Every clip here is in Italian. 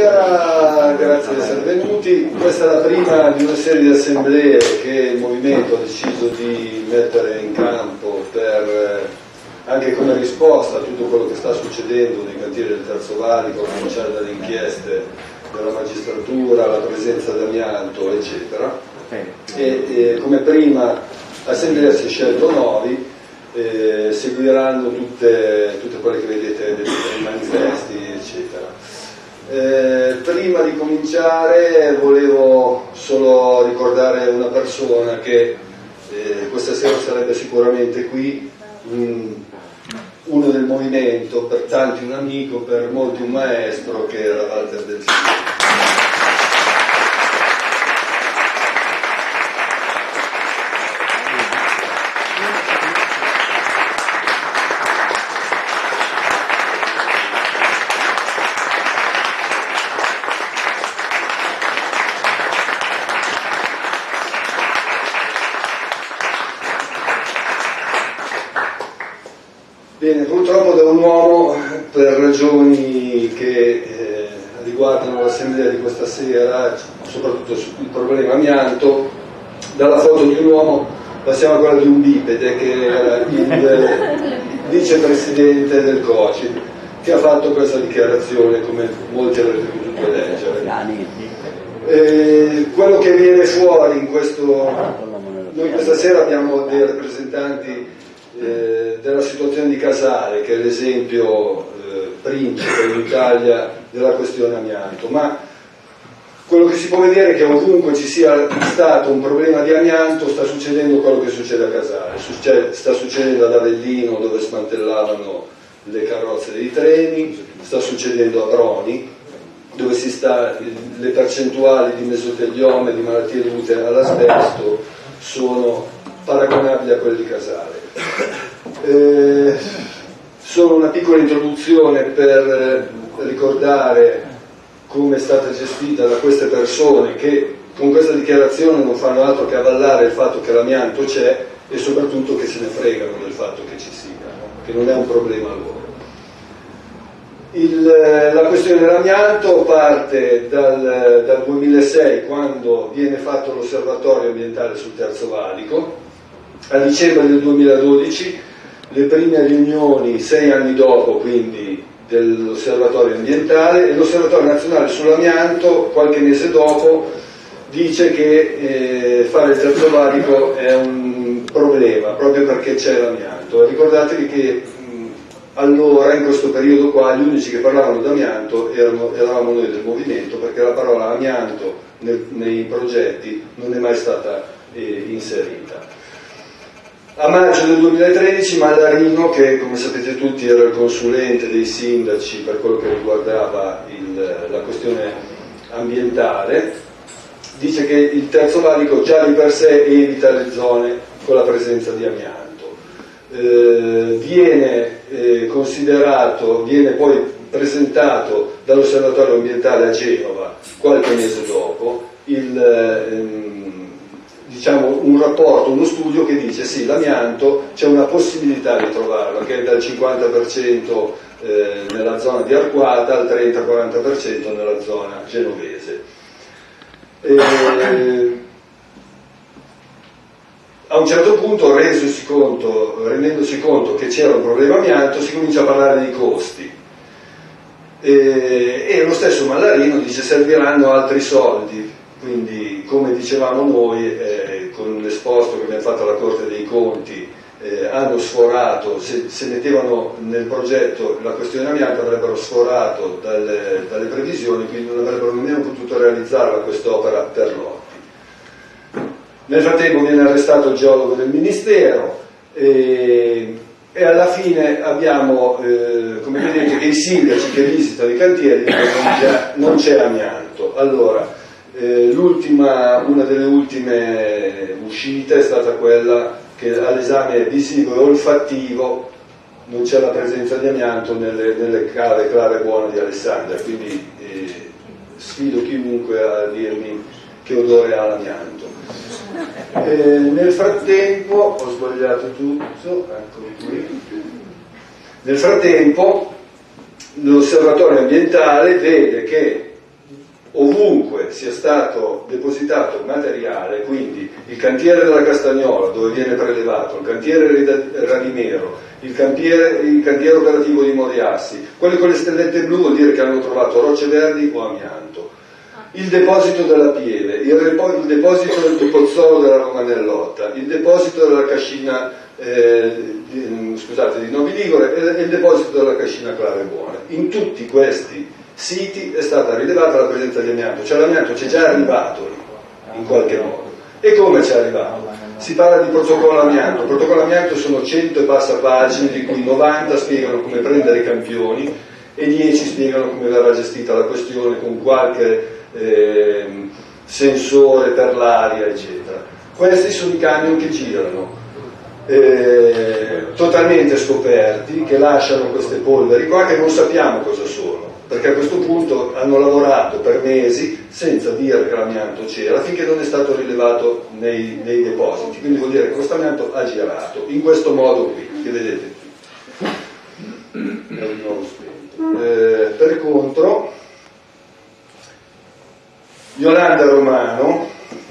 Buonasera, grazie di essere venuti. Questa è la prima di una serie di assemblee che il Movimento ha deciso di mettere in campo per, anche come risposta a tutto quello che sta succedendo nei cantieri del Terzo Valico, a cominciare dalle inchieste della magistratura, la presenza d'amianto, eccetera. E come prima assemblea si è scelto Novi. Seguiranno tutte quelle che vedete nei manifesti, eccetera. Prima di cominciare volevo solo ricordare una persona che questa sera sarebbe sicuramente qui, uno del movimento, per tanti un amico, per molti un maestro, che era Walter Del Figlio. Bene, purtroppo da un uomo, per ragioni che riguardano l'assemblea di questa sera, soprattutto sul problema amianto, dalla foto di un uomo passiamo a quella di un bipede, che era il vicepresidente del COCID, che ha fatto questa dichiarazione, come molti avrete potuto leggere. Quello che viene fuori in questo... Noi questa sera abbiamo dei rappresentanti della situazione di Casale, che è l'esempio principe in Italia della questione amianto, ma quello che si può vedere è che ovunque ci sia stato un problema di amianto sta succedendo quello che succede a Casale, sta succedendo ad Avellino, dove smantellavano le carrozze dei treni, sta succedendo a Broni, dove le percentuali di mesoteliome, di malattie dovute all'asbesto, sono paragonabili a quelle di Casale. Solo una piccola introduzione per ricordare come è stata gestita da queste persone che con questa dichiarazione non fanno altro che avallare il fatto che l'amianto c'è e soprattutto che se ne fregano del fatto che ci sia, che non è un problema loro. La questione dell'amianto parte dal 2006, quando viene fatto l'osservatorio ambientale sul Terzo Valico. A dicembre del 2012 le prime riunioni, 6 anni dopo quindi, dell'osservatorio ambientale, e l'osservatorio nazionale sull'amianto qualche mese dopo dice che fare il Terzo Valico è un problema proprio perché c'è l'amianto. Ricordatevi che allora, in questo periodo qua, gli unici che parlavano d'amianto eravamo noi del movimento, perché la parola amianto nei progetti non è mai stata inserita. A maggio del 2013 Mallarino, che come sapete tutti era il consulente dei sindaci per quello che riguardava la questione ambientale, dice che il Terzo Valico già di per sé evita le zone con la presenza di amianto. Viene poi presentato dall'osservatorio ambientale a Genova qualche mese dopo un rapporto, uno studio che dice sì, l'amianto c'è una possibilità di trovarlo, che è dal 50% nella zona di Arquata al 30-40% nella zona genovese. A un certo punto, rendendosi conto che c'era un problema amianto, si comincia a parlare dei costi. E lo stesso Mallarino dice serviranno altri soldi, quindi come dicevamo noi con l'esposto che abbiamo fatto alla Corte dei Conti, hanno sforato, se mettevano nel progetto la questione amianto avrebbero sforato dalle previsioni, quindi non avrebbero nemmeno potuto realizzarla quest'opera per lotti. Nel frattempo viene arrestato il geologo del Ministero e alla fine abbiamo, come vedete, che i sindaci che visitano i cantieri dicono che non c'è amianto. Allora, una delle ultime uscite è stata quella che all'esame visivo e olfattivo non c'è la presenza di amianto nelle cave clare buone di Alessandria, quindi sfido chiunque a dirmi che odore ha l'amianto. Nel frattempo, ho sbagliato tutto, eccolo qui. Nel frattempo l'osservatorio ambientale vede che ovunque sia stato depositato materiale, quindi il cantiere della Castagnola dove viene prelevato, il cantiere Ranimero, il cantiere operativo di Moriassi, quelli con le stellette blu vuol dire che hanno trovato rocce verdi o amianto, il deposito della Pieve, il deposito del Pozzolo della Romanellotta, il deposito della Cascina di Novi Ligure e il deposito della Cascina Clare Buone. In tutti questi siti è stata rilevata la presenza di amianto, cioè l'amianto c'è già arrivato in qualche modo. E come c'è arrivato? Si parla di protocollo amianto. Il protocollo amianto sono 100 e passa pagine, di cui 90 spiegano come prendere i campioni e 10 spiegano come verrà gestita la questione con qualche sensore per l'aria, eccetera. Questi sono i camion che girano, totalmente scoperti, che lasciano queste polveri qua che non sappiamo cosa sono, perché a questo punto hanno lavorato per mesi senza dire che l'amianto c'era, finché non è stato rilevato nei depositi. Quindi vuol dire che questo amianto ha girato in questo modo qui, che vedete qui. È di nuovo spento. Per contro, Yolanda Romano,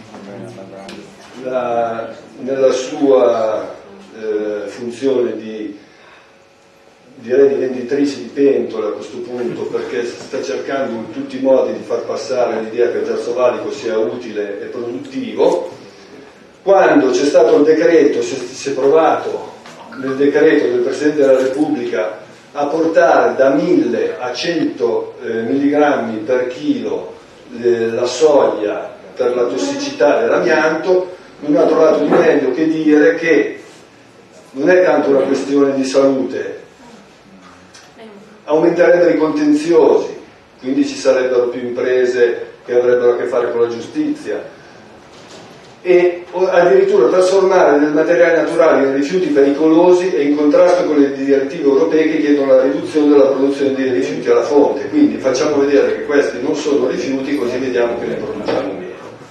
nella sua funzione di venditrice di pentole a questo punto, perché sta cercando in tutti i modi di far passare l'idea che il terzo valico sia utile e produttivo, quando c'è stato il decreto, si è provato nel decreto del Presidente della Repubblica a portare da 1000 a 100 milligrammi per chilo la soglia per la tossicità dell'amianto, non ha trovato di meglio che dire che non è tanto una questione di salute, aumenterebbero i contenziosi, quindi ci sarebbero più imprese che avrebbero a che fare con la giustizia, e addirittura trasformare del materiale naturale in rifiuti pericolosi e in contrasto con le direttive europee che chiedono la riduzione della produzione di rifiuti alla fonte. Quindi facciamo vedere che questi non sono rifiuti, così vediamo che ne produciamo meno.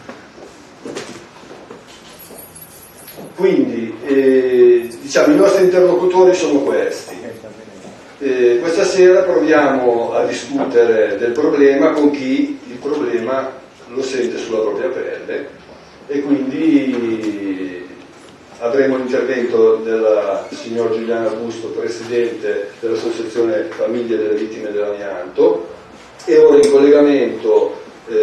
Quindi diciamo, i nostri interlocutori sono questi. Questa sera proviamo a discutere del problema con chi il problema lo sente sulla propria pelle, e quindi avremo l'intervento del signor Giuliano Augusto, presidente dell'Associazione Famiglie delle Vittime dell'Amianto, e ora in collegamento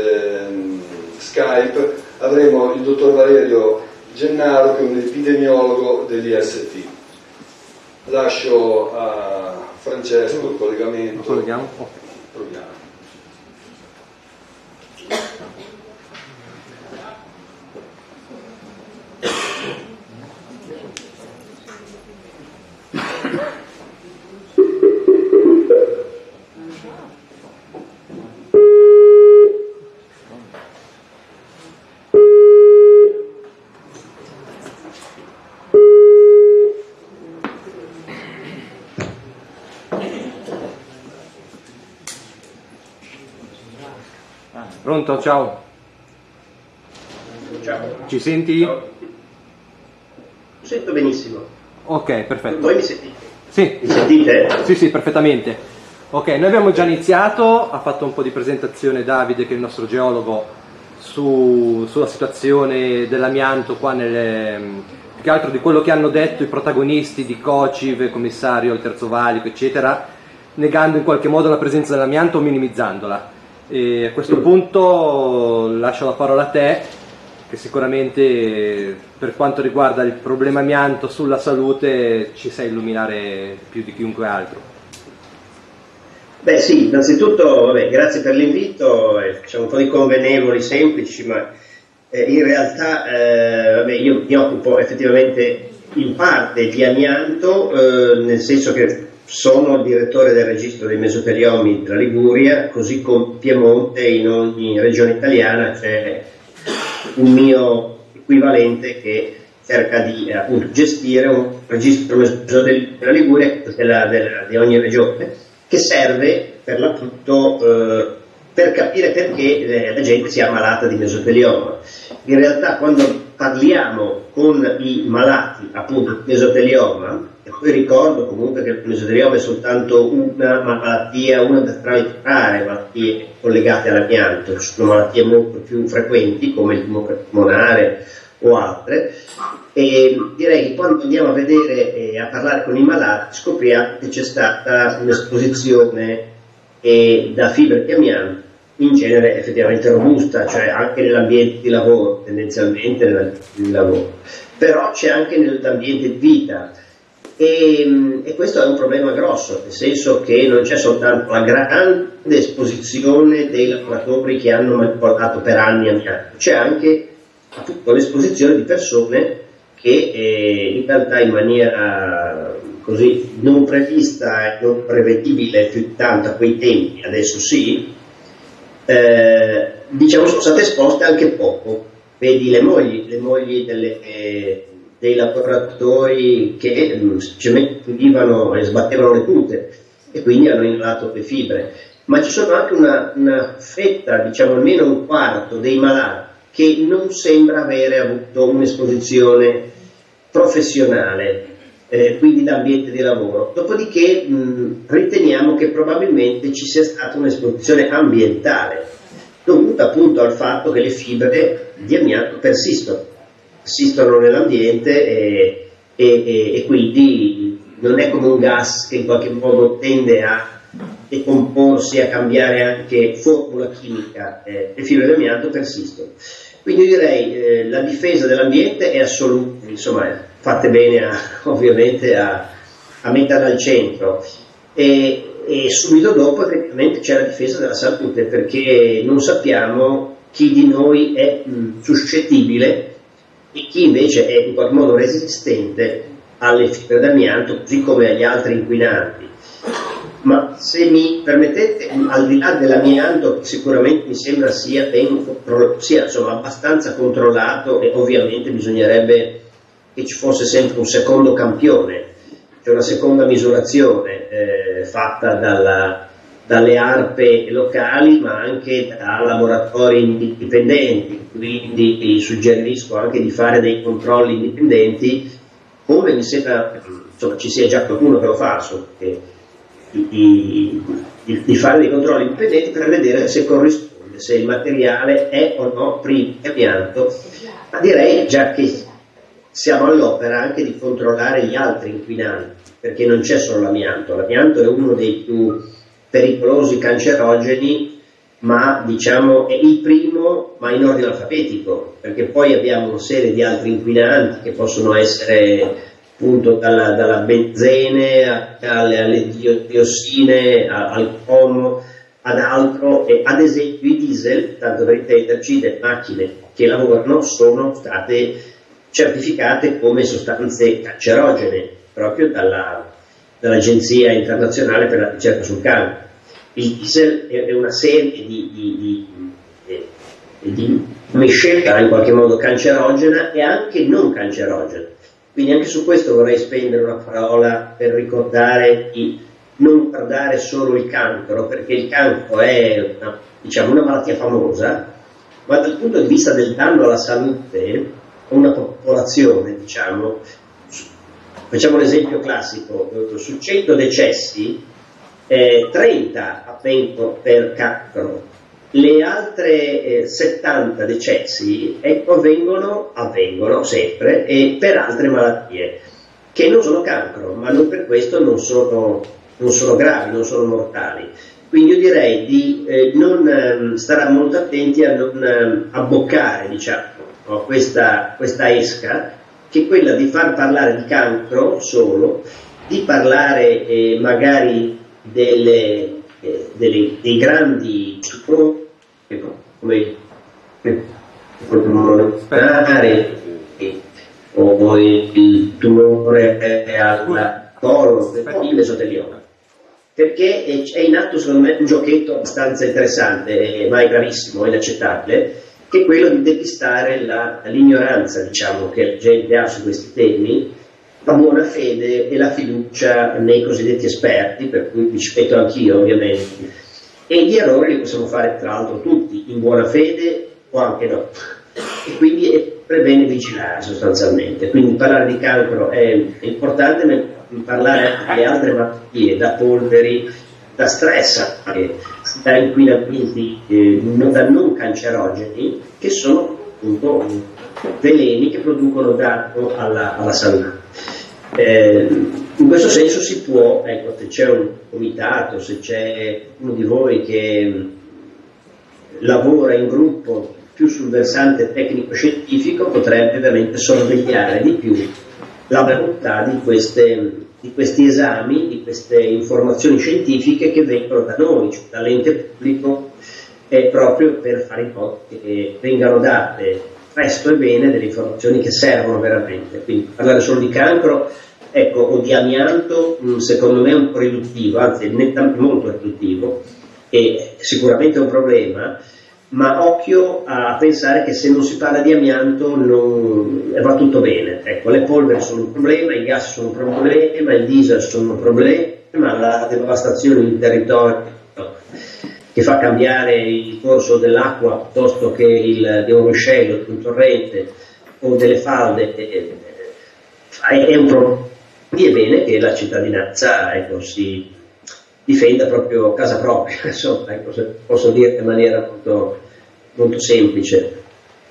Skype avremo il dottor Valerio Gennaro, che è un epidemiologo dell'IST. Lascio a Francesco il collegamento. Colleghiamo? Proviamo. Pronto? Ciao. Ciao. Ci senti? Ciao. Sento benissimo. Ok, perfetto. Voi mi sentite? Sì. Mi sentite? Sì, perfettamente. Ok, noi abbiamo già iniziato, ha fatto un po' di presentazione Davide, che è il nostro geologo, sulla situazione dell'amianto qua più che altro di quello che hanno detto i protagonisti di COCIV, commissario al terzo valico, eccetera, negando in qualche modo la presenza dell'amianto o minimizzandola. E a questo punto lascio la parola a te, che sicuramente per quanto riguarda il problema amianto sulla salute ci sai illuminare più di chiunque altro. Beh sì, innanzitutto grazie per l'invito, facciamo un po' di convenevoli semplici, ma in realtà io mi occupo effettivamente in parte di amianto, nel senso che sono il direttore del registro dei mesoteliomi della Liguria, così come Piemonte, in ogni regione italiana c'è un mio equivalente che cerca di appunto gestire un registro mesoteliomi della Liguria di ogni regione, che serve per l'appunto per capire perché la gente sia ammalata di mesotelioma. In realtà quando parliamo con i malati appunto di mesotelioma, e poi ricordo comunque che il mesotelioma è soltanto una malattia, una tra le rare malattie collegate all'amianto, ci sono malattie molto più frequenti come il tumore polmonare o altre, e direi che quando andiamo a vedere e a parlare con i malati scopriamo che c'è stata un'esposizione da fibre di amianto in genere effettivamente robusta, cioè anche nell'ambiente di lavoro, tendenzialmente nell'ambiente di lavoro, però c'è anche nell'ambiente di vita, e questo è un problema grosso, nel senso che non c'è soltanto la grande esposizione dei lavoratori che hanno manipolato per anni amianto, c'è anche appunto l'esposizione di persone che in realtà in maniera così non prevista e non prevedibile più di tanto a quei tempi, adesso sì, diciamo sono state esposte anche poco. Vedi le mogli dei lavoratori che semplicemente udivano e sbattevano le punte e quindi hanno inalato le fibre, ma ci sono anche una fetta, diciamo almeno un quarto dei malati che non sembra avere avuto un'esposizione professionale, quindi d'ambiente di lavoro. Dopodiché riteniamo che probabilmente ci sia stata un'esposizione ambientale, dovuta appunto al fatto che le fibre di amianto persistono nell'ambiente e quindi non è come un gas che in qualche modo tende a decomporsi, a cambiare anche formula chimica, le fibre di amianto persistono. Quindi io direi la difesa dell'ambiente è assoluta, insomma fate bene ovviamente a metterla al centro, e subito dopo effettivamente c'è la difesa della salute, perché non sappiamo chi di noi è suscettibile e chi invece è in qualche modo resistente alle fibre d'amianto, così come agli altri inquinanti. Ma se mi permettete, al di là dell'amianto, che sicuramente mi sembra sia insomma, abbastanza controllato, e ovviamente bisognerebbe che ci fosse sempre un secondo campione, cioè una seconda misurazione fatta dalle ARPE locali, ma anche da laboratori indipendenti, quindi suggerisco anche di fare dei controlli indipendenti, come mi sembra insomma, ci sia già qualcuno che lo fa, di fare dei controlli indipendenti per vedere se corrisponde, se il materiale è o no privo di amianto, ma direi già che siamo all'opera anche di controllare gli altri inquinanti, perché non c'è solo l'amianto è uno dei più pericolosi cancerogeni, ma diciamo è il primo, ma in ordine alfabetico, perché poi abbiamo una serie di altri inquinanti che possono essere appunto dalla benzene alle diossine, al cromo, ad altro, e ad esempio i diesel, tanto per intenderci, le macchine che lavorano sono state certificate come sostanze cancerogene proprio dall'Agenzia Internazionale per la Ricerca sul Cancro. Il diesel è una serie di miscela in qualche modo cancerogena e anche non cancerogena. Quindi anche su questo vorrei spendere una parola per ricordare di non guardare solo il cancro, perché il cancro è una malattia famosa, ma dal punto di vista del danno alla salute, una popolazione, facciamo l'esempio classico, su 100 decessi, 30 avvengono per cancro, le altre 70 decessi avvengono sempre per altre malattie che non sono cancro, ma non per questo non sono gravi, non sono mortali. Quindi io direi di non stare molto attenti a non abboccare questa esca, che è quella di far parlare di cancro solo, di parlare magari dei grandi tumori come il polmonare o il tumore al colon, il mesotelioma, perché è in atto secondo me un giochetto abbastanza interessante, ma è gravissimo, è inaccettabile, che è quello di depistare l'ignoranza che la gente ha su questi temi, la buona fede e la fiducia nei cosiddetti esperti, per cui mi ci metto anch'io ovviamente, e gli errori li possiamo fare tra l'altro tutti, in buona fede o anche no. E quindi bene vigilare sostanzialmente. Quindi parlare di cancro è importante, ma parlare anche di altre malattie, da polveri, da stress, da inquinamenti da non cancerogeni, che sono appunto veleni che producono danno alla salute. In questo senso si può, ecco, se c'è un comitato, se c'è uno di voi che lavora in gruppo più sul versante tecnico-scientifico, potrebbe veramente sorvegliare di più la bontà di questi esami, di queste informazioni scientifiche che vengono da noi, cioè dall'ente pubblico, proprio per fare in modo che vengano date presto e bene delle informazioni che servono veramente. Quindi parlare solo di cancro, ecco, o di amianto, secondo me è un po' riduttivo, anzi è nettamente molto riduttivo, e sicuramente è un problema, ma occhio a pensare che se non si parla di amianto va tutto bene. Ecco, le polveri sono un problema, i gas sono un problema, il diesel sono un problema, la devastazione di territorio che fa cambiare il corso dell'acqua piuttosto che di un ruscello, di un torrente o delle falde è un problema. Quindi è bene che la cittadinanza, ecco, si difenda proprio casa propria, insomma, ecco, se posso dire in maniera molto, molto semplice.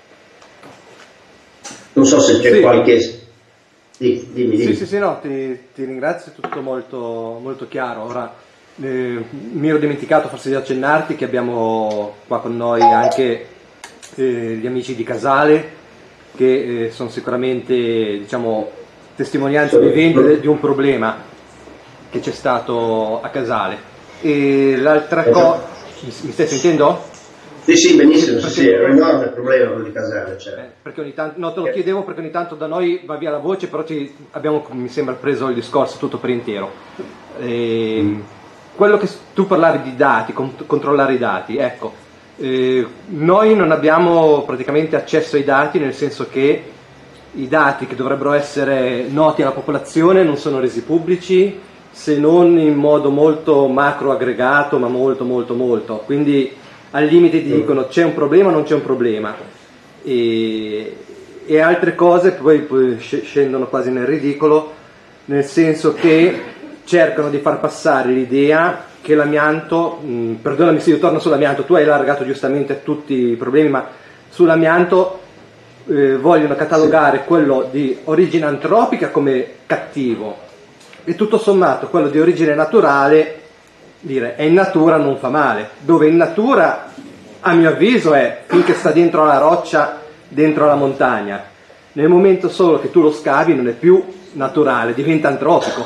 Non so se c'è qualche... Dimmi. Sì, no, ti ringrazio, è tutto molto, molto chiaro. Ora, mi ero dimenticato forse di accennarti che abbiamo qua con noi anche gli amici di Casale, che sono sicuramente, diciamo, testimonianze viventi di un problema che c'è stato a Casale. E l'altra cosa, mi stai sentendo? Sì, benissimo, sì, è un enorme problema quello di Casale. Cioè. Perché ogni tanto, no, te lo chiedevo perché ogni tanto da noi va via la voce, però abbiamo, mi sembra, preso il discorso tutto per intero. Quello che tu parlavi di dati, controllare i dati, ecco, noi non abbiamo praticamente accesso ai dati, nel senso che i dati che dovrebbero essere noti alla popolazione non sono resi pubblici, se non in modo molto macro aggregato, ma molto, quindi al limite ti dicono c'è un problema o non c'è un problema, e altre cose poi scendono quasi nel ridicolo, nel senso che cercano di far passare l'idea che l'amianto, perdonami se io torno sull'amianto, tu hai allargato giustamente tutti i problemi, ma sull'amianto vogliono catalogare quello di origine antropica come cattivo, e tutto sommato quello di origine naturale dire è in natura, non fa male, dove in natura a mio avviso è finché sta dentro la roccia, dentro la montagna. Nel momento solo che tu lo scavi non è più naturale, diventa antropico.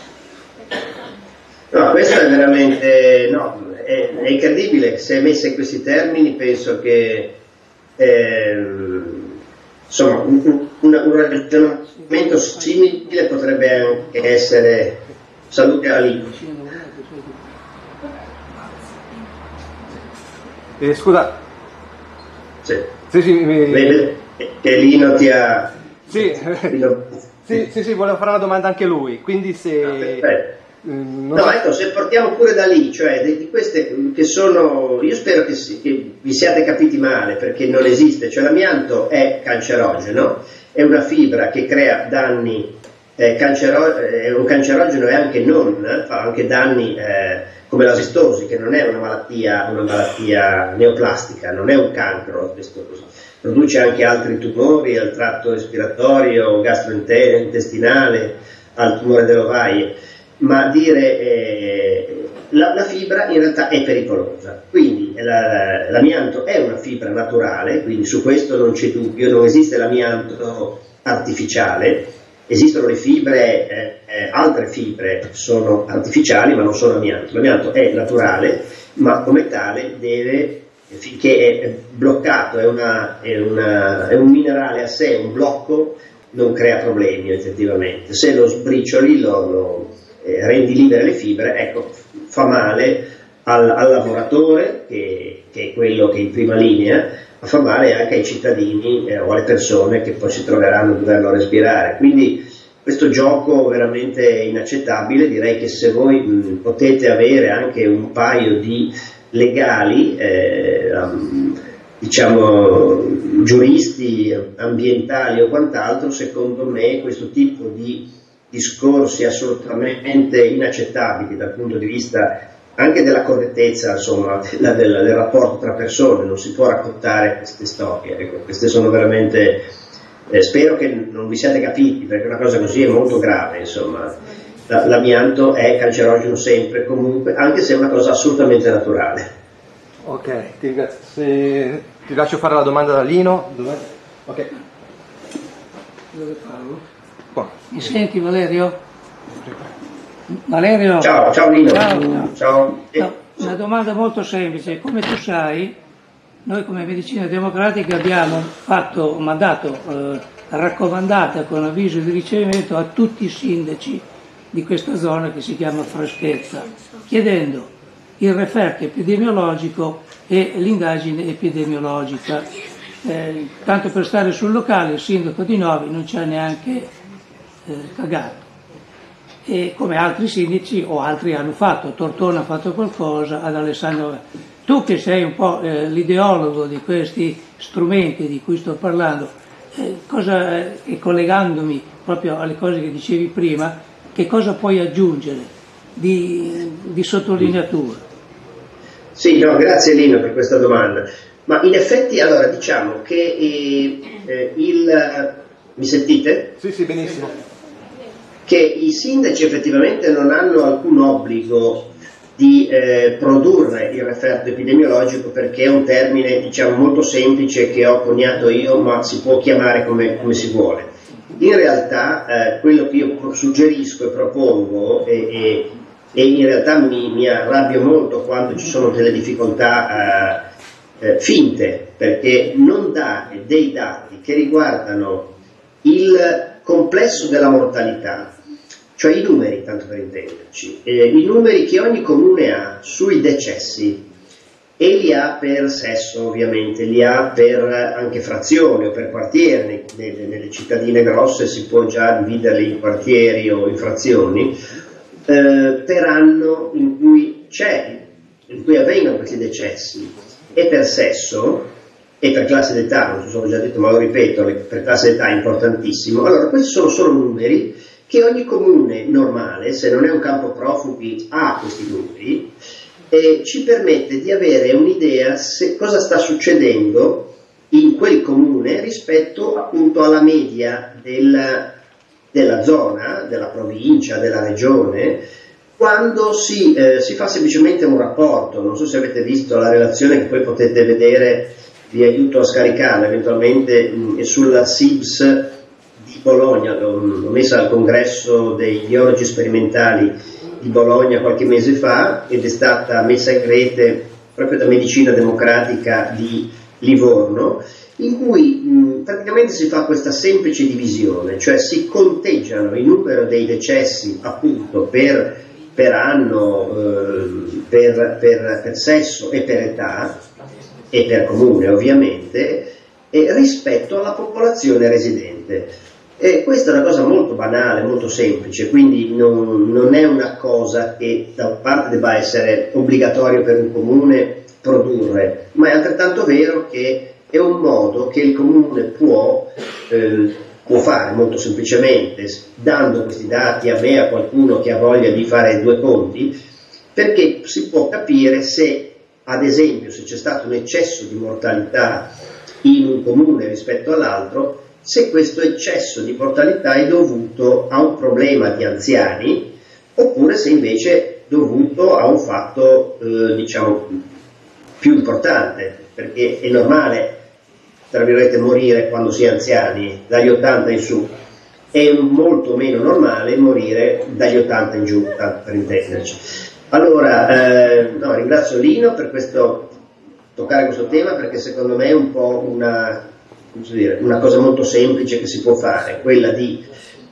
No, questo è veramente, no, è incredibile. Se è messa in questi termini penso che insomma un ragionamento simile potrebbe anche essere salute ali. Scusa. Sì. Sì, che Lino ti ha... Sì, sì, volevo fare una domanda anche lui, quindi se... ecco, se partiamo pure da lì, cioè di queste che sono, io spero che vi siate capiti male, perché non esiste, cioè l'amianto è cancerogeno, è una fibra che crea danni, è un cancerogeno e anche non, fa anche danni come l'asistosi, che non è una malattia neoplastica, non è un cancro l'asistosi, produce anche altri tumori al tratto respiratorio, gastrointestinale, al tumore delle ovaie. Ma dire la fibra in realtà è pericolosa, quindi l'amianto è una fibra naturale, quindi su questo non c'è dubbio, non esiste l'amianto artificiale, esistono le fibre, altre fibre sono artificiali ma non sono amianto, l'amianto è naturale ma come tale deve, finché è bloccato, è un minerale a sé, un blocco, non crea problemi effettivamente, se lo sbricioli rendi libere le fibre, ecco, fa male al lavoratore che è quello che è in prima linea, ma fa male anche ai cittadini o alle persone che poi si troveranno a doverlo respirare. Quindi questo gioco veramente inaccettabile. Direi che se voi potete avere anche un paio di legali, diciamo giuristi ambientali o quant'altro, secondo me questo tipo di discorsi assolutamente inaccettabili dal punto di vista anche della correttezza, insomma, del rapporto tra persone, non si può raccontare queste storie. Ecco, queste sono veramente, spero che non vi siate capiti, perché una cosa così è molto grave, insomma. L'amianto è cancerogeno sempre, comunque, anche se è una cosa assolutamente naturale. Ok, ti lascio fare la domanda da Lino. Ok. Dove parlo? Qua. Mi senti, Valerio? Valerio? Ciao Lino. Ciao. No, una domanda molto semplice. Come tu sai, noi come Medicina Democratica abbiamo mandato raccomandata con avviso di ricevimento a tutti i sindaci di questa zona che si chiama Freschezza, chiedendo il referto epidemiologico e l'indagine epidemiologica. Tanto per stare sul locale, il sindaco di Novi non ci ha neanche cagato. E come altri sindaci o altri hanno fatto, Tortona ha fatto qualcosa, ad Alessandro. Tu che sei un po' l'ideologo di questi strumenti di cui sto parlando, e collegandomi proprio alle cose che dicevi prima, che cosa puoi aggiungere di sottolineatura? Sì, no, grazie Lino per questa domanda. Ma in effetti, allora, diciamo che mi sentite? Sì, benissimo. Che i sindaci effettivamente non hanno alcun obbligo di produrre il referto epidemiologico, perché è un termine, diciamo, molto semplice che ho coniato io, ma si può chiamare come si vuole. In realtà quello che io suggerisco e propongo, e in realtà mi arrabbio molto quando ci sono delle difficoltà finte, perché non dà dei dati che riguardano il complesso della mortalità, cioè i numeri, tanto per intenderci, i numeri che ogni comune ha sui decessi, e li ha per sesso ovviamente, li ha per anche frazioni o per quartieri. Nelle cittadine grosse si può già dividerli in quartieri o in frazioni, per anno in cui avvengono questi decessi, e per sesso e per classe d'età, non so se l'ho già detto ma lo ripeto, per classe d'età è importantissimo. Allora, questi sono solo numeri che ogni comune normale, se non è un campo profughi, ha questi numeri, e ci permette di avere un'idea se cosa sta succedendo in quel comune rispetto appunto alla media della zona, della provincia, della regione, quando si fa semplicemente un rapporto. Non so se avete visto la relazione, che poi potete vedere, vi aiuto a scaricarla eventualmente, è sulla SIBS di Bologna, l'ho messa al congresso dei biologi sperimentali di Bologna qualche mese fa, ed è stata messa in rete proprio da Medicina Democratica di Livorno, in cui praticamente si fa questa semplice divisione, cioè si conteggiano il numero dei decessi appunto per anno, per sesso e per età, e per comune ovviamente, rispetto alla popolazione residente. E questa è una cosa molto banale, molto semplice, quindi non è una cosa che da una parte debba essere obbligatorio per un comune produrre, ma è altrettanto vero che è un modo che il comune può fare molto semplicemente, dando questi dati a me e a qualcuno che ha voglia di fare due conti, perché si può capire se, ad esempio, se c'è stato un eccesso di mortalità in un comune rispetto all'altro, se questo eccesso di mortalità è dovuto a un problema di anziani, oppure se invece è dovuto a un fatto diciamo più importante, perché è normale, tra virgolette, morire quando si è anziani, dagli 80 in su. È molto meno normale morire dagli 80 in giù, tanto per intenderci. Allora, ringrazio Lino per toccare questo tema, perché secondo me è un po' una cosa molto semplice che si può fare, quella di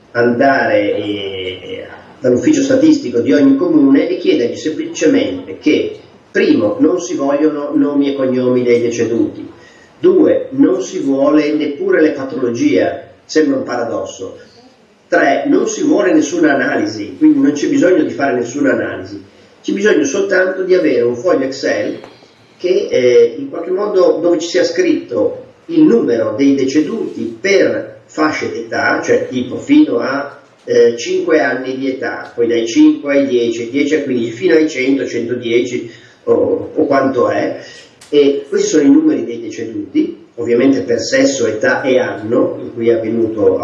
andare dall'ufficio statistico di ogni comune e chiedergli semplicemente che, primo, non si vogliono nomi e cognomi dei deceduti, 2, non si vuole neppure le patologie, sembra un paradosso, 3, non si vuole nessuna analisi, quindi non c'è bisogno di fare nessuna analisi, c'è bisogno soltanto di avere un foglio Excel che in qualche modo, dove ci sia scritto il numero dei deceduti per fasce d'età, cioè tipo fino a 5 anni di età, poi dai 5 ai 10, 10 a 15, fino ai 100, 110 o quanto è, e questi sono i numeri dei deceduti, ovviamente per sesso, età e anno in cui è avvenuto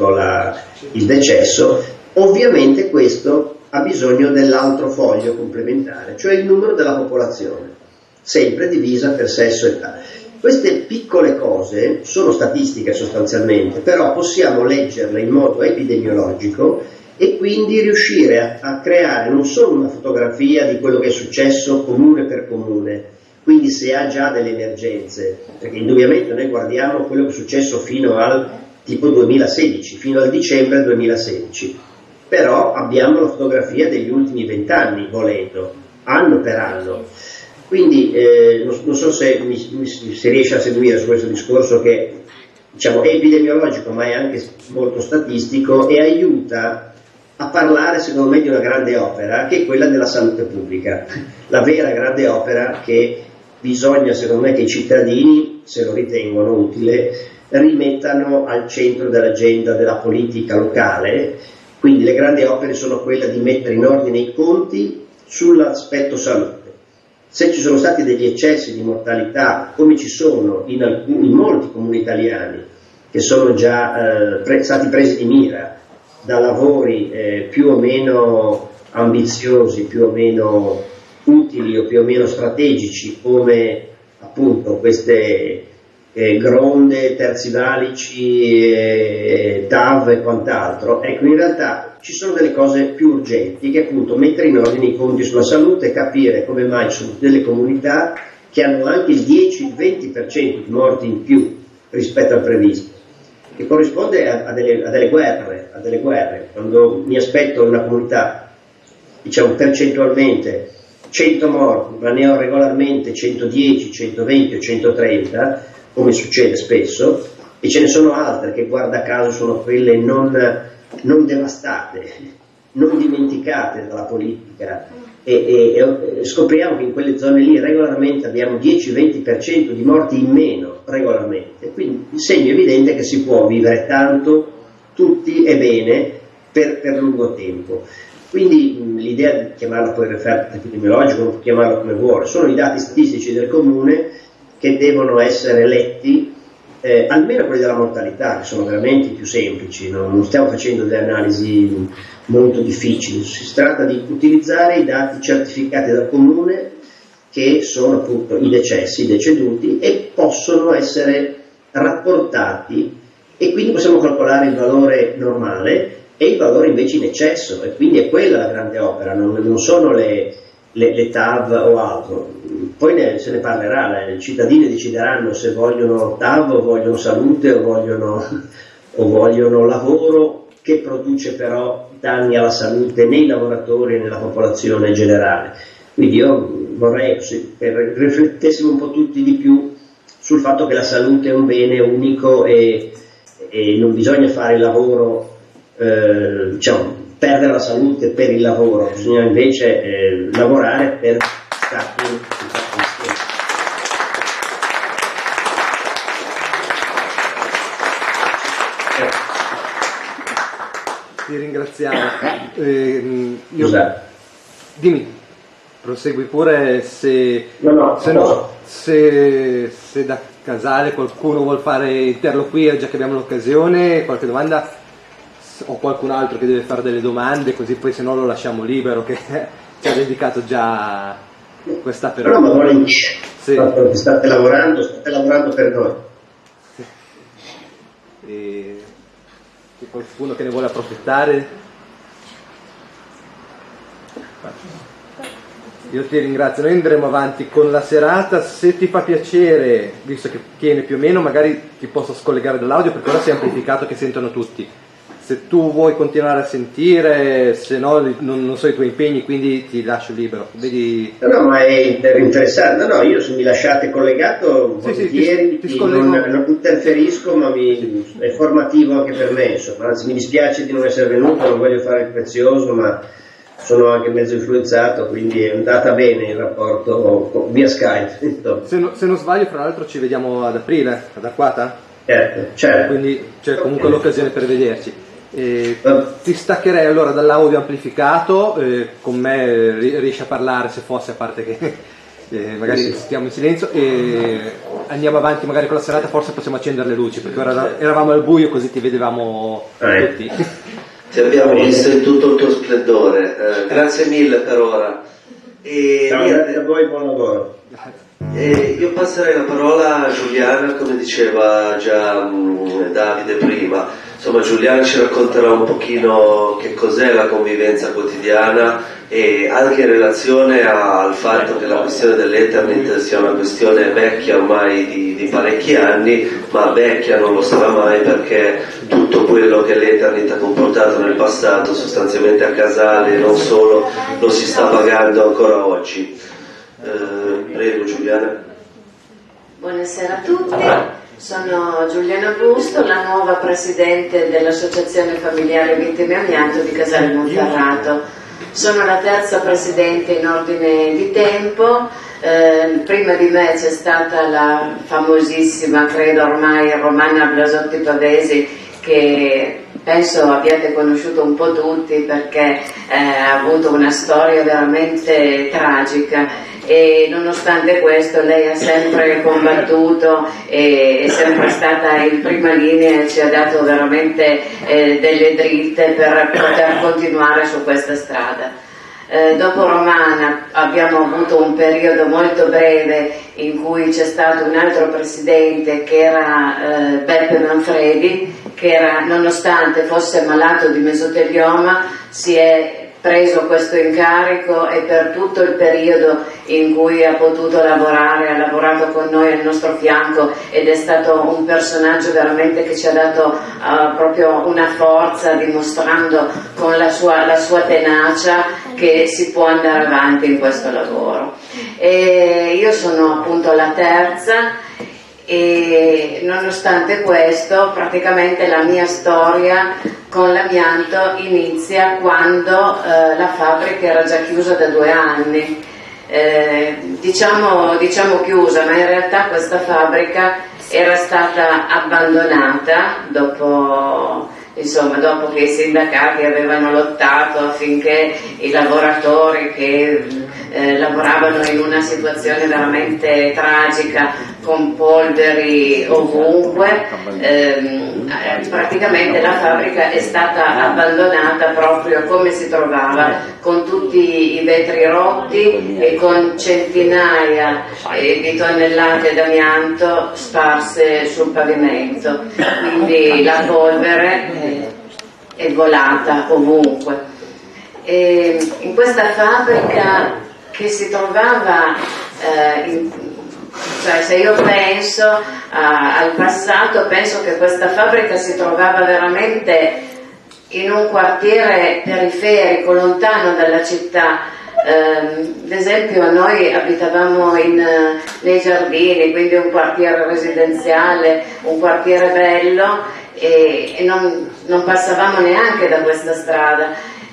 il decesso. Ovviamente questo ha bisogno dell'altro foglio complementare, cioè il numero della popolazione, sempre divisa per sesso e età. Queste piccole cose sono statistiche sostanzialmente, però possiamo leggerle in modo epidemiologico e quindi riuscire a creare non solo una fotografia di quello che è successo comune per comune, quindi se ha già delle emergenze, perché indubbiamente noi guardiamo quello che è successo fino al tipo 2016, fino al dicembre 2016, però abbiamo la fotografia degli ultimi 20 anni, volendo, anno per anno. Quindi non so se si riesce a seguire su questo discorso che diciamo è epidemiologico ma è anche molto statistico e aiuta a parlare secondo me di una grande opera che è quella della salute pubblica, la vera grande opera che bisogna secondo me che i cittadini, se lo ritengono utile, rimettano al centro dell'agenda della politica locale. Quindi le grandi opere sono quelle di mettere in ordine i conti sull'aspetto salute. Se ci sono stati degli eccessi di mortalità, come ci sono in molti comuni italiani, che sono già stati presi di mira da lavori più o meno ambiziosi, più o meno utili o più o meno strategici, come appunto queste gronde, terzi valici, TAV e quant'altro, ecco, in realtà ci sono delle cose più urgenti che appunto mettere in ordine i conti sulla salute e capire come mai ci sono delle comunità che hanno anche il 10-20% di morti in più rispetto al previsto, che corrisponde a delle guerre. Quando mi aspetto in una comunità, diciamo percentualmente 100 morti, ma ne ho regolarmente 110, 120 o 130, come succede spesso, e ce ne sono altre che guarda caso sono quelle non devastate, non dimenticate dalla politica, e scopriamo che in quelle zone lì regolarmente abbiamo 10-20% di morti in meno regolarmente, quindi il segno evidente che si può vivere tanto, tutti e bene, per lungo tempo. Quindi l'idea di chiamarlo poi referto epidemiologico, non può chiamarlo come vuole, sono i dati statistici del comune che devono essere letti, almeno quelli della mortalità, che sono veramente più semplici, non stiamo facendo delle analisi molto difficili, si tratta di utilizzare i dati certificati dal comune, che sono appunto i decessi, i deceduti, e possono essere rapportati, e quindi possiamo calcolare il valore normale e il valore invece in eccesso, e quindi è quella la grande opera, non sono le TAV o altro. Poi se ne parlerà, i cittadini decideranno se vogliono TAV o vogliono salute o vogliono lavoro che produce però danni alla salute nei lavoratori e nella popolazione generale. Quindi io vorrei che riflettessimo un po' tutti di più sul fatto che la salute è un bene unico e non bisogna fare il lavoro, perdere la salute per il lavoro, bisogna invece lavorare per stare insieme. Ti ringraziamo. Dimmi, prosegui pure se da Casale qualcuno vuol interloquire, già che abbiamo l'occasione, qualche domanda, o qualcun altro che deve fare delle domande, così poi se no lo lasciamo libero, che ci ha dedicato già questa apertura. No, ma sì. State lavorando per noi. E c'è qualcuno che ne vuole approfittare? Io ti ringrazio, noi andremo avanti con la serata. Se ti fa piacere, visto che tiene più o meno, magari ti posso scollegare dall'audio, perché ora si è amplificato che sentono tutti. Se tu vuoi continuare a sentire, se no non so i tuoi impegni, quindi ti lascio libero. Vedi... No, ma è interessante. No, io se mi lasciate collegato volentieri, non interferisco, ma è formativo anche per me. Insomma. Anzi, mi dispiace di non essere venuto, non voglio fare il prezioso, ma sono anche mezzo influenzato, quindi è andata bene il rapporto via Skype. Se non sbaglio, fra l'altro ci vediamo ad aprile, ad Arquata? Certo. Quindi c'è comunque l'occasione per vederci. Ti staccherei allora dall'audio amplificato, con me riesci a parlare se fosse, a parte che magari stiamo in silenzio, e andiamo avanti magari con la serata. Forse possiamo accendere le luci, perché ora eravamo al buio, così ti vedevamo tutti. Ti abbiamo visto in tutto il tuo splendore, grazie mille per ora. Grazie a voi, buon lavoro. Io passerei la parola a Giuliana, come diceva già Davide prima. Insomma, Giuliana ci racconterà un pochino che cos'è la convivenza quotidiana, e anche in relazione al fatto che la questione dell'Eternit sia una questione vecchia ormai di parecchi anni, ma vecchia non lo sarà mai, perché tutto quello che l'Eternit ha comportato nel passato, sostanzialmente a Casale e non solo, lo si sta pagando ancora oggi. Prego Giuliana. Buonasera a tutti, sono Giuliana Busto, la nuova presidente dell'Associazione Familiare Vittime Amianto di Casale Monferrato. Sono la terza presidente in ordine di tempo. Prima di me c'è stata la famosissima, credo ormai, Romana Blasotti Pavesi, che penso abbiate conosciuto un po' tutti, perché ha avuto una storia veramente tragica, e nonostante questo lei ha sempre combattuto e è sempre stata in prima linea, e ci ha dato veramente delle dritte per poter continuare su questa strada. Dopo Romana abbiamo avuto un periodo molto breve in cui c'è stato un altro presidente, che era Beppe Manfredi, che era, nonostante fosse malato di mesotelioma, si è preso questo incarico, e per tutto il periodo in cui ha potuto lavorare, ha lavorato con noi al nostro fianco, ed è stato un personaggio veramente che ci ha dato proprio una forza, dimostrando con la sua tenacia che si può andare avanti in questo lavoro. E io sono appunto la terza, e nonostante questo praticamente la mia storia con l'amianto inizia quando la fabbrica era già chiusa da 2 anni. Diciamo chiusa, ma in realtà questa fabbrica era stata abbandonata dopo che i sindacati avevano lottato affinché i lavoratori che lavoravano in una situazione veramente tragica, con polveri ovunque, praticamente la fabbrica è stata abbandonata proprio come si trovava, con tutti i vetri rotti e con centinaia di tonnellate d'amianto sparse sul pavimento, quindi la polvere è volata ovunque. E in questa fabbrica che si trovava cioè, se io penso al passato, penso che questa fabbrica si trovava veramente in un quartiere periferico, lontano dalla città. Ad esempio noi abitavamo nei giardini, quindi un quartiere residenziale, un quartiere bello, e non passavamo neanche da questa strada,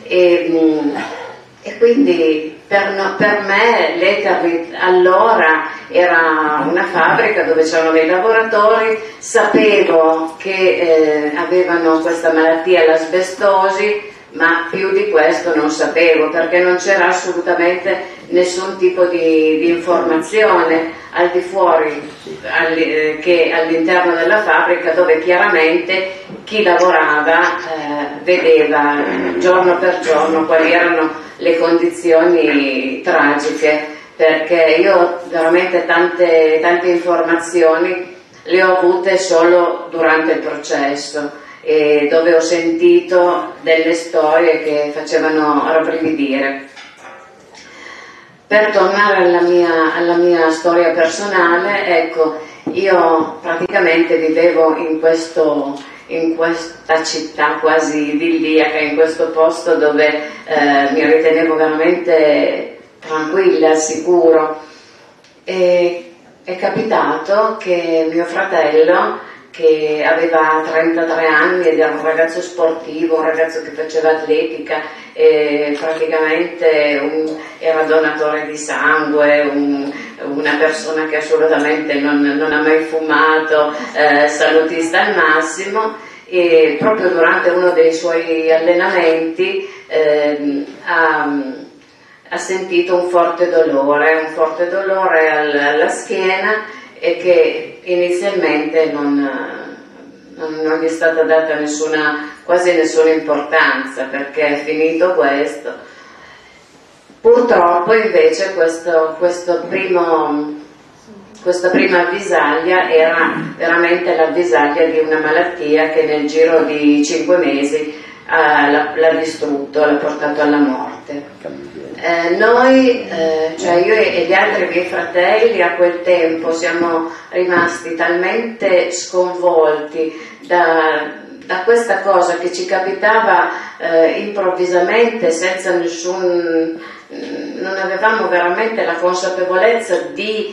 e quindi per me l'Eternit allora era una fabbrica dove c'erano dei lavoratori. Sapevo che avevano questa malattia, l'asbestosi, ma più di questo non sapevo, perché non c'era assolutamente nessun tipo di informazione al di fuori che all'interno della fabbrica, dove chiaramente chi lavorava vedeva giorno per giorno quali erano le condizioni tragiche, perché io veramente tante informazioni le ho avute solo durante il processo, e dove ho sentito delle storie che facevano rabbrividire. Per tornare alla mia storia personale, ecco, io praticamente vivevo in questa città quasi idilliaca, in questo posto dove mi ritenevo veramente tranquilla, al sicuro. E è capitato che mio fratello, che aveva 33 anni ed era un ragazzo sportivo, un ragazzo che faceva atletica, praticamente era donatore di sangue, una persona che assolutamente non ha mai fumato, salutista al massimo, e proprio durante uno dei suoi allenamenti ha sentito un forte dolore alla schiena, e che inizialmente non gli è stata data quasi nessuna importanza, perché finito questo. Purtroppo invece questa prima avvisaglia era veramente l'avvisaglia di una malattia che nel giro di 5 mesi l'ha distrutto, l'ha portato alla morte. Noi, cioè io e gli altri miei fratelli, a quel tempo siamo rimasti talmente sconvolti da questa cosa che ci capitava improvvisamente, senza non avevamo veramente la consapevolezza di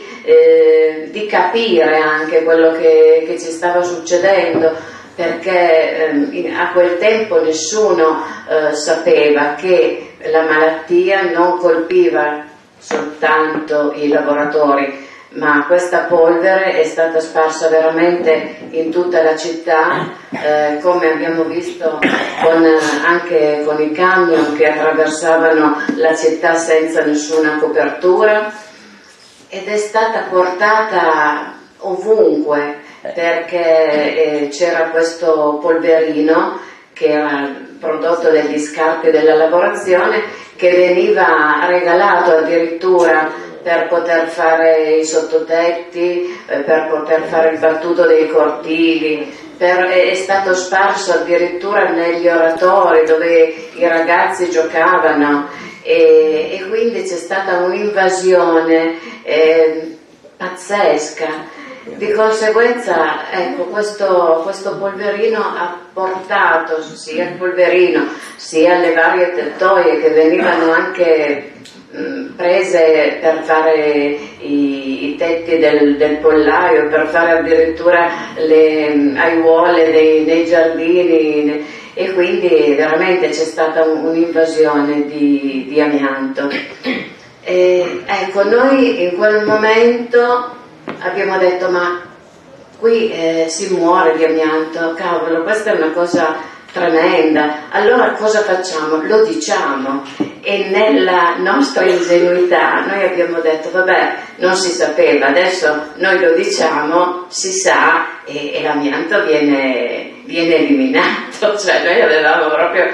capire anche quello che ci stava succedendo, perché a quel tempo nessuno sapeva che la malattia non colpiva soltanto i lavoratori, ma questa polvere è stata sparsa veramente in tutta la città, come abbiamo visto anche con i camion che attraversavano la città senza nessuna copertura, ed è stata portata ovunque, perché c'era questo polverino che era il prodotto degli scarti della lavorazione, che veniva regalato addirittura per poter fare i sottotetti, per poter fare il battuto dei cortili, è stato sparso addirittura negli oratori dove i ragazzi giocavano, e quindi c'è stata un'invasione pazzesca. Di conseguenza, ecco, questo polverino ha portato sia il polverino sia le varie tettoie che venivano anche prese per fare i tetti del pollaio, per fare addirittura le aiuole nei giardini, e quindi veramente c'è stata un'invasione di amianto. Ecco, noi in quel momento abbiamo detto: ma qui si muore di amianto, cavolo, questa è una cosa tremenda, allora cosa facciamo? Lo diciamo. E nella nostra ingenuità noi abbiamo detto: vabbè, non si sapeva, adesso noi lo diciamo, si sa, e l'amianto viene eliminato. Cioè noi avevamo proprio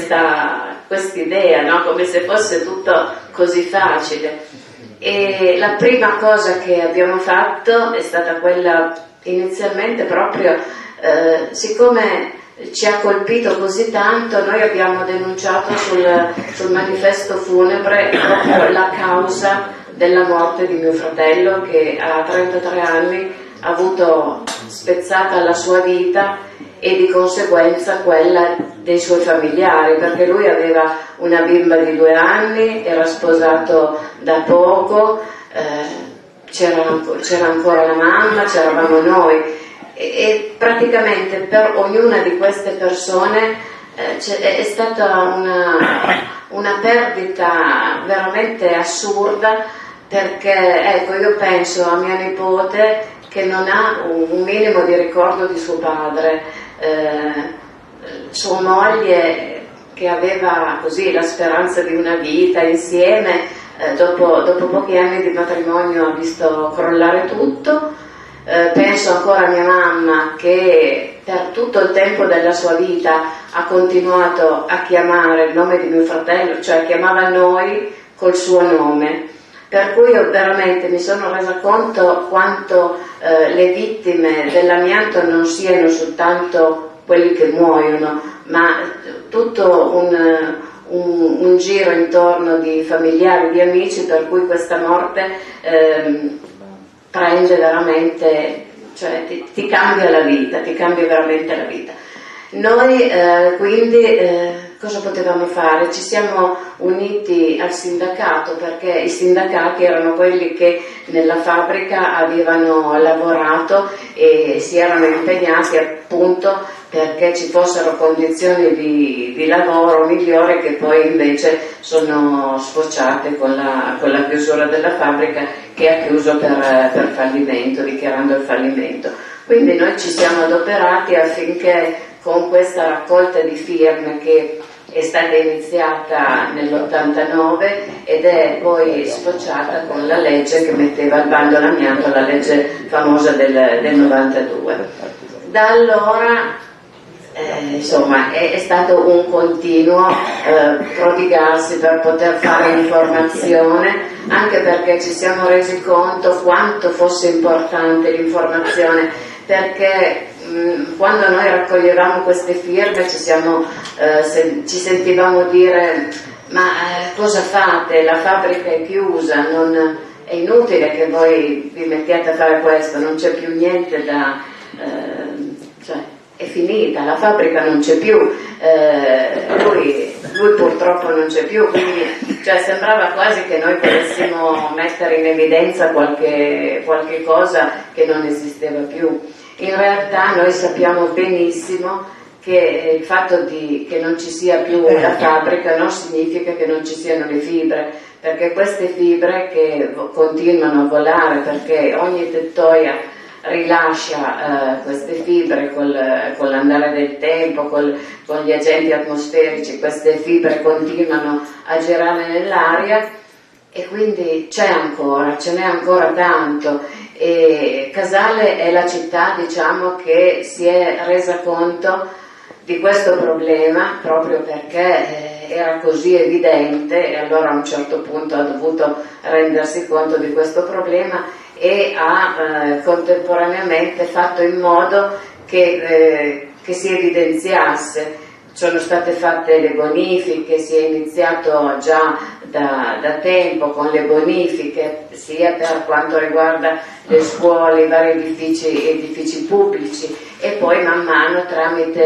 quest'idea, no? Come se fosse tutto così facile. E la prima cosa che abbiamo fatto è stata quella, inizialmente proprio, siccome ci ha colpito così tanto, noi abbiamo denunciato sul manifesto funebre proprio la causa della morte di mio fratello, che a 33 anni ha avuto spezzata la sua vita e di conseguenza quella dei suoi familiari, perché lui aveva una bimba di 2 anni, era sposato da poco, c'era ancora la mamma, c'eravamo noi, e praticamente per ognuna di queste persone è stata una perdita veramente assurda, perché ecco, io penso a mia nipote che non ha un minimo di ricordo di suo padre, sua moglie che aveva così la speranza di una vita insieme, dopo pochi anni di matrimonio ha visto crollare tutto. Penso ancora a mia mamma che per tutto il tempo della sua vita ha continuato a chiamare il nome di mio fratello, cioè chiamava noi col suo nome, per cui io veramente mi sono resa conto quanto le vittime dell'amianto non siano soltanto quelli che muoiono, ma tutto un giro intorno di familiari, di amici, per cui questa morte prende veramente, cioè ti cambia la vita, ti cambia veramente la vita. Noi quindi cosa potevamo fare? Ci siamo uniti al sindacato, perché i sindacati erano quelli che nella fabbrica avevano lavorato e si erano impegnati appunto perché ci fossero condizioni di lavoro migliori, che poi invece sono sfociate con la chiusura della fabbrica, che ha chiuso per fallimento, dichiarando il fallimento. Quindi noi ci siamo adoperati affinché con questa raccolta di firme, che è stata iniziata nell'89 ed è poi sfociata con la legge che metteva al bando l'amianto, la legge famosa del 92. Da allora insomma è stato un continuo prodigarsi per poter fare informazione, anche perché ci siamo resi conto quanto fosse importante l'informazione, perché quando noi raccoglievamo queste firme ci sentivamo dire: ma cosa fate? La fabbrica è chiusa, è inutile che voi vi mettiate a fare questo, non c'è più niente cioè è finita, la fabbrica non c'è più, lui purtroppo non c'è più, quindi cioè, sembrava quasi che noi volessimo mettere in evidenza qualche cosa che non esisteva più. In realtà noi sappiamo benissimo che il fatto che non ci sia più la fabbrica non significa che non ci siano le fibre, perché queste fibre che continuano a volare, perché ogni tettoia rilascia queste fibre con l'andare del tempo, con gli agenti atmosferici, queste fibre continuano a girare nell'aria e quindi ce n'è ancora tanto. E Casale è la città, diciamo, che si è resa conto di questo problema proprio perché era così evidente, e allora a un certo punto ha dovuto rendersi conto di questo problema e ha contemporaneamente fatto in modo che si evidenziasse. Sono state fatte le bonifiche, si è iniziato già da tempo con le bonifiche, sia per quanto riguarda le scuole, i vari edifici pubblici, e poi man mano tramite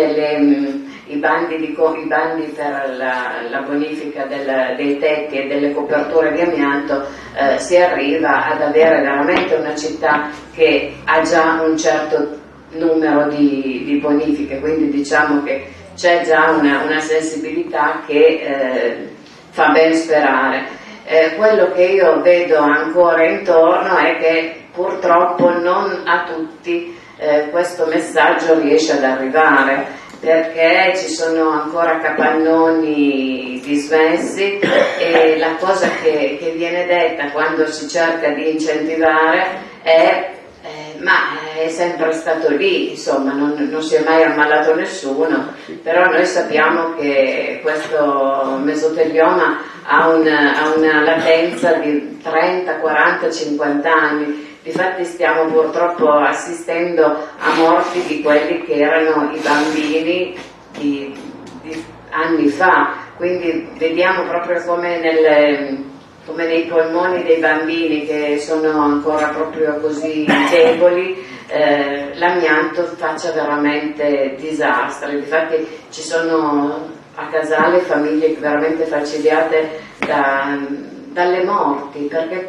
i bandi per la bonifica dei tetti e delle coperture di amianto si arriva ad avere veramente una città che ha già un certo numero di bonifiche, quindi diciamo che c'è già una sensibilità che fa ben sperare. Quello che io vedo ancora intorno è che purtroppo non a tutti questo messaggio riesce ad arrivare, perché ci sono ancora capannoni dismessi e la cosa che viene detta quando si cerca di incentivare è ma è sempre stato lì, insomma, non si è mai ammalato nessuno, però noi sappiamo che questo mesotelioma ha una latenza di 30, 40, 50 anni. Difatti stiamo purtroppo assistendo a morti di quelli che erano i bambini di anni fa, quindi vediamo proprio come nei polmoni dei bambini che sono ancora proprio così deboli, l'amianto faccia veramente disastri. Infatti ci sono a Casale famiglie veramente falcidiate dalle morti, perché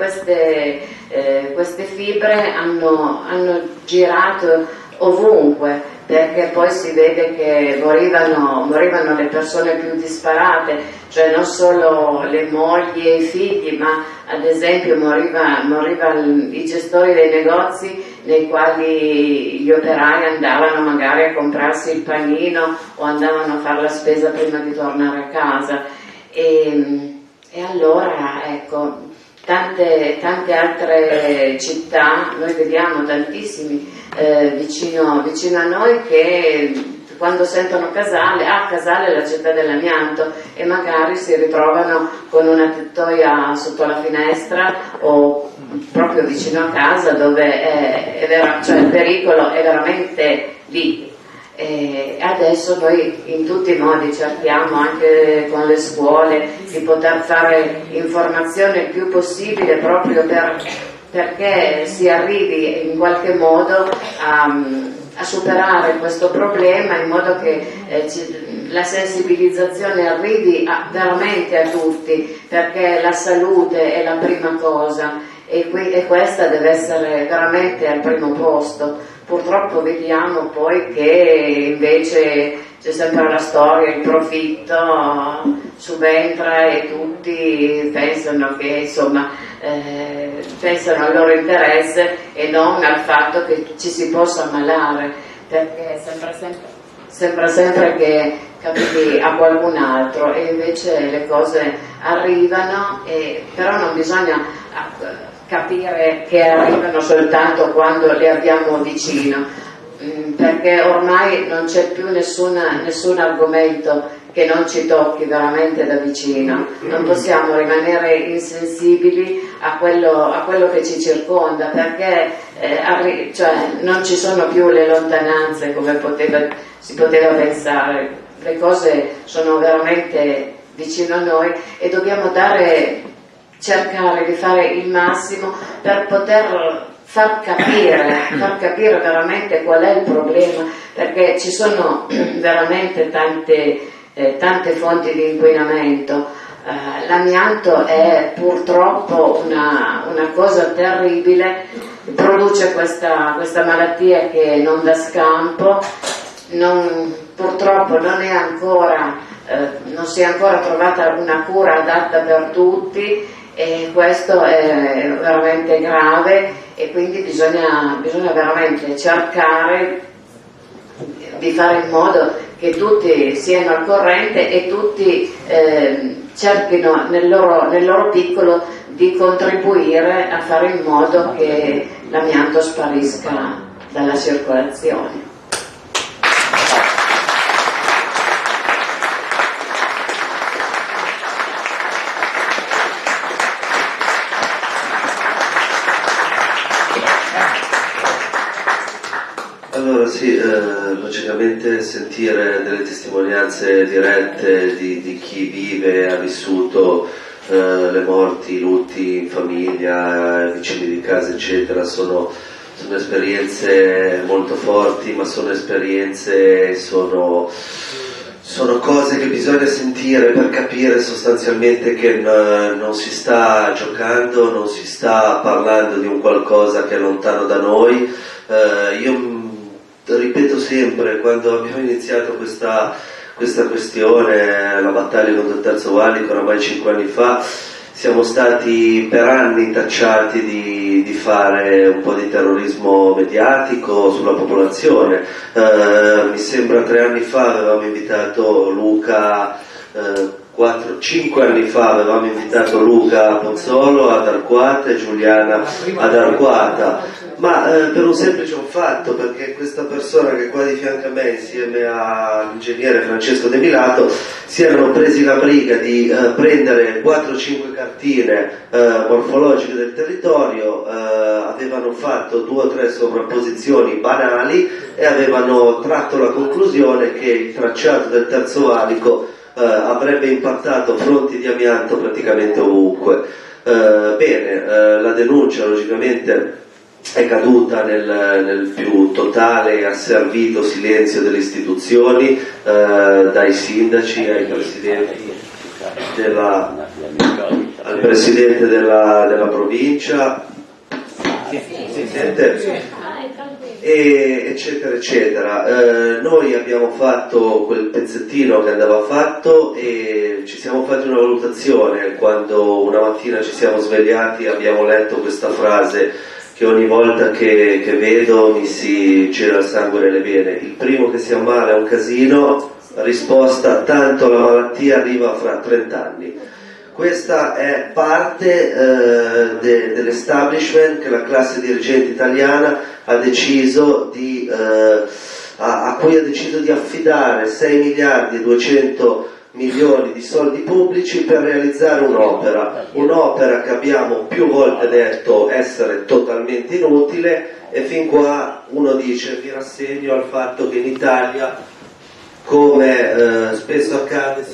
queste fibre hanno girato ovunque, perché poi si vede che morivano le persone più disparate, cioè non solo le mogli e i figli, ma ad esempio morivano i gestori dei negozi nei quali gli operai andavano magari a comprarsi il panino o andavano a fare la spesa prima di tornare a casa. E allora ecco, tante altre città, noi vediamo tantissimi vicino a noi che quando sentono Casale, Casale è la città dell'amianto, e magari si ritrovano con una tettoia sotto la finestra o proprio vicino a casa, dove cioè il pericolo è veramente lì. E adesso noi in tutti i modi cerchiamo, anche con le scuole, di poter fare informazione il più possibile, proprio perché si arrivi in qualche modo a superare questo problema, in modo che la sensibilizzazione arrivi veramente a tutti, perché la salute è la prima cosa e questa deve essere veramente al primo posto. Purtroppo vediamo poi che invece c'è sempre la storia, il profitto subentra e tutti pensano che insomma pensano al loro interesse e non al fatto che ci si possa ammalare, perché sembra sempre che capiti a qualcun altro e invece le cose arrivano, però non bisogna capire che arrivano soltanto quando le abbiamo vicino, perché ormai non c'è più nessun argomento che non ci tocchi veramente da vicino, non possiamo rimanere insensibili a quello che ci circonda, perché non ci sono più le lontananze come si poteva pensare, le cose sono veramente vicino a noi e dobbiamo cercare di fare il massimo per poter far capire veramente qual è il problema, perché ci sono veramente tante fonti di inquinamento. L'amianto è purtroppo una cosa terribile, produce questa malattia che non dà scampo, purtroppo non si è ancora trovata una cura adatta per tutti e questo è veramente grave e quindi bisogna veramente cercare di fare in modo che tutti siano al corrente e tutti cerchino nel loro piccolo di contribuire a fare in modo che l'amianto sparisca dalla circolazione. Allora sì, logicamente sentire delle testimonianze dirette di chi vive e ha vissuto le morti, i lutti in famiglia, vicini di casa eccetera, sono esperienze molto forti, ma sono esperienze, sono cose che bisogna sentire per capire sostanzialmente che non si sta giocando, non si sta parlando di un qualcosa che è lontano da noi. Io ripeto sempre, quando abbiamo iniziato questa questione, la battaglia contro il terzo valico, oramai 5 anni fa, siamo stati per anni tacciati di fare un po' di terrorismo mediatico sulla popolazione. Mi sembra 3 anni fa avevamo invitato Luca, 5 anni fa avevamo invitato Luca Pozzolo ad Arquata e Giuliana ad Arquata, ma per un semplice fatto, perché questa persona che è qua di fianco a me insieme all'ingegnere Francesco De Milato si erano presi la briga di prendere 4-5 cartine morfologiche del territorio, avevano fatto 2 o 3 sovrapposizioni banali e avevano tratto la conclusione che il tracciato del terzo valico avrebbe impattato fronti di amianto praticamente ovunque. La denuncia logicamente è caduta nel più totale e asservito silenzio delle istituzioni, dai sindaci ai presidenti al presidente della provincia, si sente? Eccetera eccetera. Noi abbiamo fatto quel pezzettino che andava fatto e ci siamo fatti una valutazione. Quando una mattina ci siamo svegliati abbiamo letto questa frase che ogni volta che vedo mi si gira il sangue nelle vene: il primo che si ammala è un casino, risposta: tanto la malattia arriva fra 30 anni. Questa è parte dell'establishment che la classe dirigente italiana ha deciso a cui ha deciso di affidare 6 miliardi e 200 milioni di soldi pubblici per realizzare un'opera che abbiamo più volte detto essere totalmente inutile, e fin qua uno dice: mi rassegno al fatto che in Italia, come spesso accade,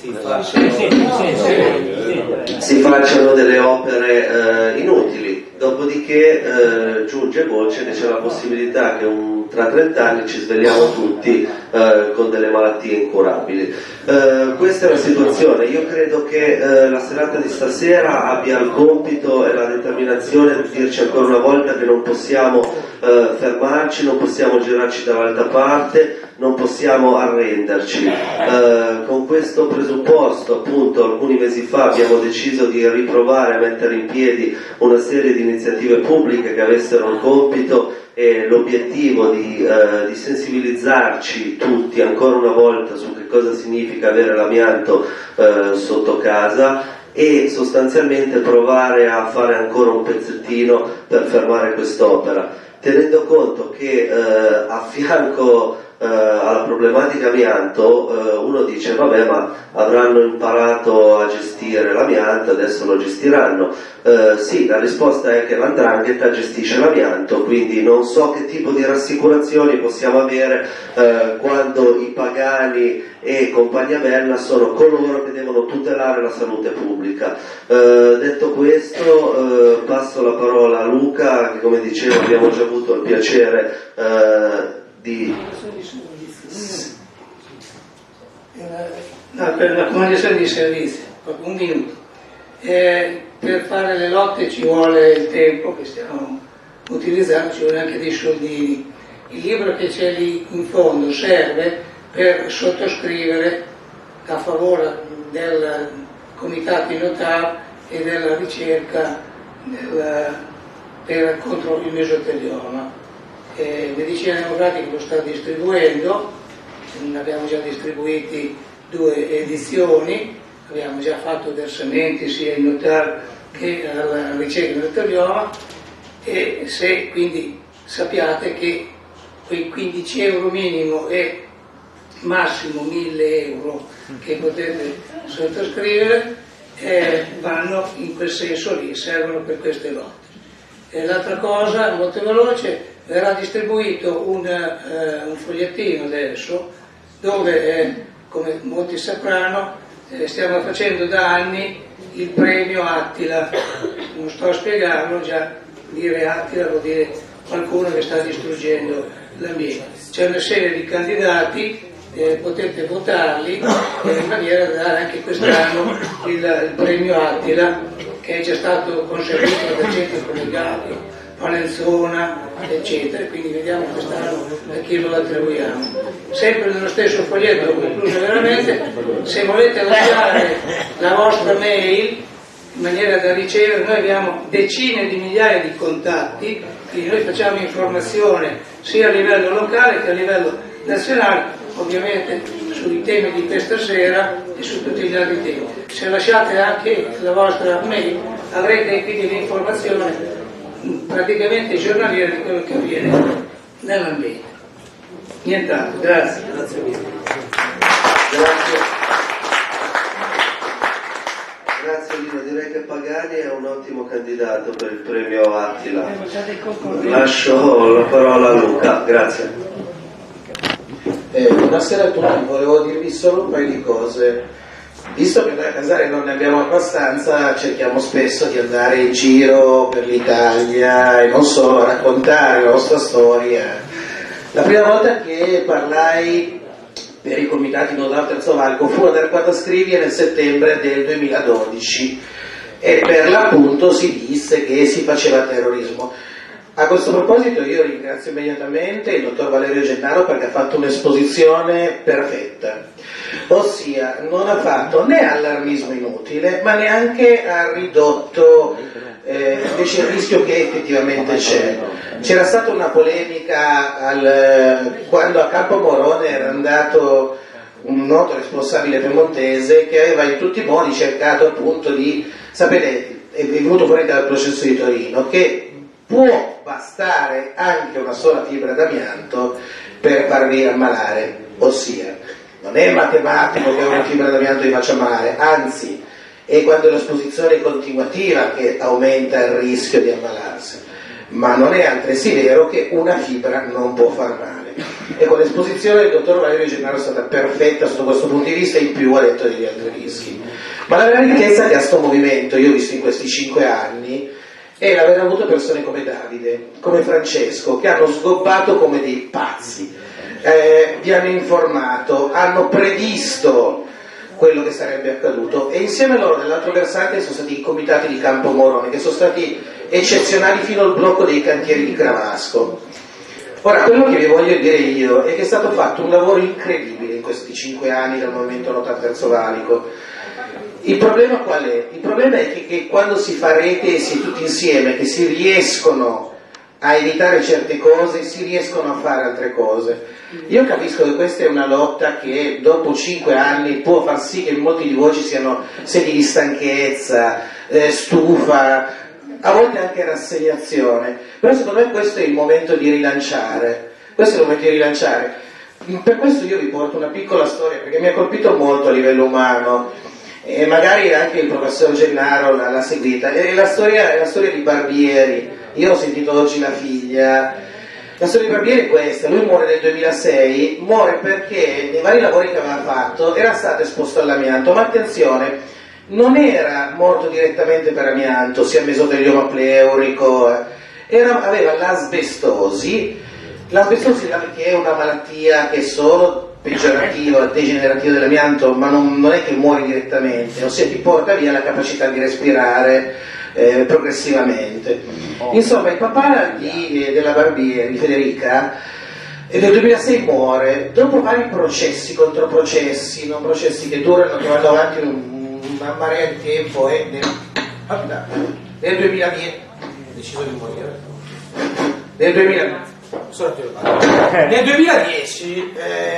si facciano delle opere inutili. Dopodiché giunge voce che c'è la possibilità che un tra 30 anni ci svegliamo tutti con delle malattie incurabili. Questa è la situazione. Io credo che la serata di stasera abbia il compito e la determinazione di dirci ancora una volta che non possiamo fermarci, non possiamo girarci dall'altra parte, non possiamo arrenderci. Con questo presupposto, appunto, alcuni mesi fa abbiamo deciso di riprovare a mettere in piedi una serie di iniziative pubbliche che avessero il compito e l'obiettivo di sensibilizzarci tutti ancora una volta su che cosa significa avere l'amianto sotto casa e sostanzialmente provare a fare ancora un pezzettino per fermare quest'opera, tenendo conto che a fianco alla problematica amianto uno dice vabbè, ma avranno imparato a gestire l'amianto, adesso lo gestiranno. Sì, la risposta è che l''ndrangheta gestisce l'amianto, quindi non so che tipo di rassicurazioni possiamo avere quando i pagani e compagnia bella sono coloro che devono tutelare la salute pubblica. Detto questo, passo la parola a Luca, che come dicevo abbiamo già avuto il piacere di... per la comunicazione di servizi, un minuto. Per fare le lotte ci vuole il tempo che stiamo utilizzando, ci vuole anche dei soldini. Il libro che c'è lì in fondo serve per sottoscrivere a favore del comitato in Notar e della ricerca contro il mesotelioma. Medicina Democratica lo sta distribuendo, ne abbiamo già distribuiti 2 edizioni, abbiamo già fatto versamenti sia in Notar che alla ricerca del mesotelioma, e se quindi sappiate che quei 15 euro minimo e massimo 1000 euro che potete sottoscrivere vanno in quel senso lì, servono per queste lotte. L'altra cosa, molto veloce, verrà distribuito un fogliettino adesso dove, come molti sapranno, stiamo facendo da anni il premio Attila. Non sto a spiegarlo, già dire Attila vuol dire qualcuno che sta distruggendo l'ambiente. C'è una serie di candidati, potete votarli in maniera da dare anche quest'anno il premio Attila, che è già stato conseguito da centri collegati, Palenzona, eccetera, quindi vediamo quest'anno a chi lo attribuiamo. Sempre nello stesso foglietto, concluso veramente, se volete lasciare la vostra mail in maniera da ricevere, noi abbiamo decine di migliaia di contatti, quindi noi facciamo informazione sia a livello locale che a livello nazionale, ovviamente sui temi di questa sera e su tutti gli altri temi. Se lasciate anche la vostra mail avrete quindi l'informazione praticamente giornaliera di quello che avviene nell'ambiente. Nient'altro, grazie. Grazie mille. Grazie Lino, direi che Pagani è un ottimo candidato per il premio Attila. Lascio la parola a Luca, grazie. Buonasera a tutti, volevo dirvi solo un paio di cose. Visto che da Casale non ne abbiamo abbastanza, cerchiamo spesso di andare in giro per l'Italia e non solo a raccontare la nostra storia. La prima volta che parlai per i comitati Notar Terzo Valico fu ad Arquata Scrivia nel settembre del 2012 e per l'appunto si disse che si faceva terrorismo. A questo proposito io ringrazio immediatamente il dottor Valerio Gennaro perché ha fatto un'esposizione perfetta, ossia non ha fatto né allarmismo inutile ma neanche ha ridotto invece il rischio che effettivamente c'è. C'era stata una polemica quando a Campo Morone era andato un noto responsabile piemontese che aveva in tutti i modi cercato appunto di, sapete, è venuto fuori dal processo di Torino, che può bastare anche una sola fibra d'amianto per farvi ammalare, ossia non è matematico che una fibra d'amianto vi faccia ammalare, anzi è quando l'esposizione è continuativa che aumenta il rischio di ammalarsi, ma non è altresì vero che una fibra non può far male. E con l'esposizione del dottor Valerio Gennaro è stata perfetta sotto questo punto di vista, in più ha detto degli altri rischi. Ma la vera ricchezza che ha sto movimento, io ho visto in questi 5 anni, è l'aver avuto persone come Davide, come Francesco, che hanno sgobbato come dei pazzi, vi hanno informato, hanno previsto quello che sarebbe accaduto, e insieme a loro dall'altro versante sono stati i comitati di Campo Morone, che sono stati eccezionali fino al blocco dei cantieri di Cravasco. Ora, quello che vi voglio dire io è che è stato fatto un lavoro incredibile in questi 5 anni dal Movimento Lotta al Terzo Valico. Il problema qual è? Il problema è che quando si fa rete e si è tutti insieme, che si riescono a evitare certe cose, si riescono a fare altre cose. Io capisco che questa è una lotta che dopo 5 anni può far sì che in molti di voi ci siano segni di stanchezza, stufa, a volte anche rassegnazione, però secondo me questo è il momento di rilanciare, questo è il momento di rilanciare. Per questo io vi porto una piccola storia, perché mi ha colpito molto a livello umano, e magari anche il professor Gennaro l'ha seguita, è la storia di Barbieri. Io ho sentito oggi la figlia. La storia di Barbieri è questa: lui muore nel 2006, muore perché nei vari lavori che aveva fatto era stato esposto all'amianto, ma attenzione, non era morto direttamente per amianto, sia mesotelioma pleurico, aveva l'asbestosi che è una malattia che è solo peggiorativa, degenerativa dell'amianto, ma non è che muori direttamente, ossia ti porta via la capacità di respirare progressivamente. Insomma, il papà della Barbieri, di Federica, nel 2006 muore dopo vari processi, controprocessi, non processi che durano, che vanno avanti una marea di tempo, e nel 2010 deciso di morire. Nel 2010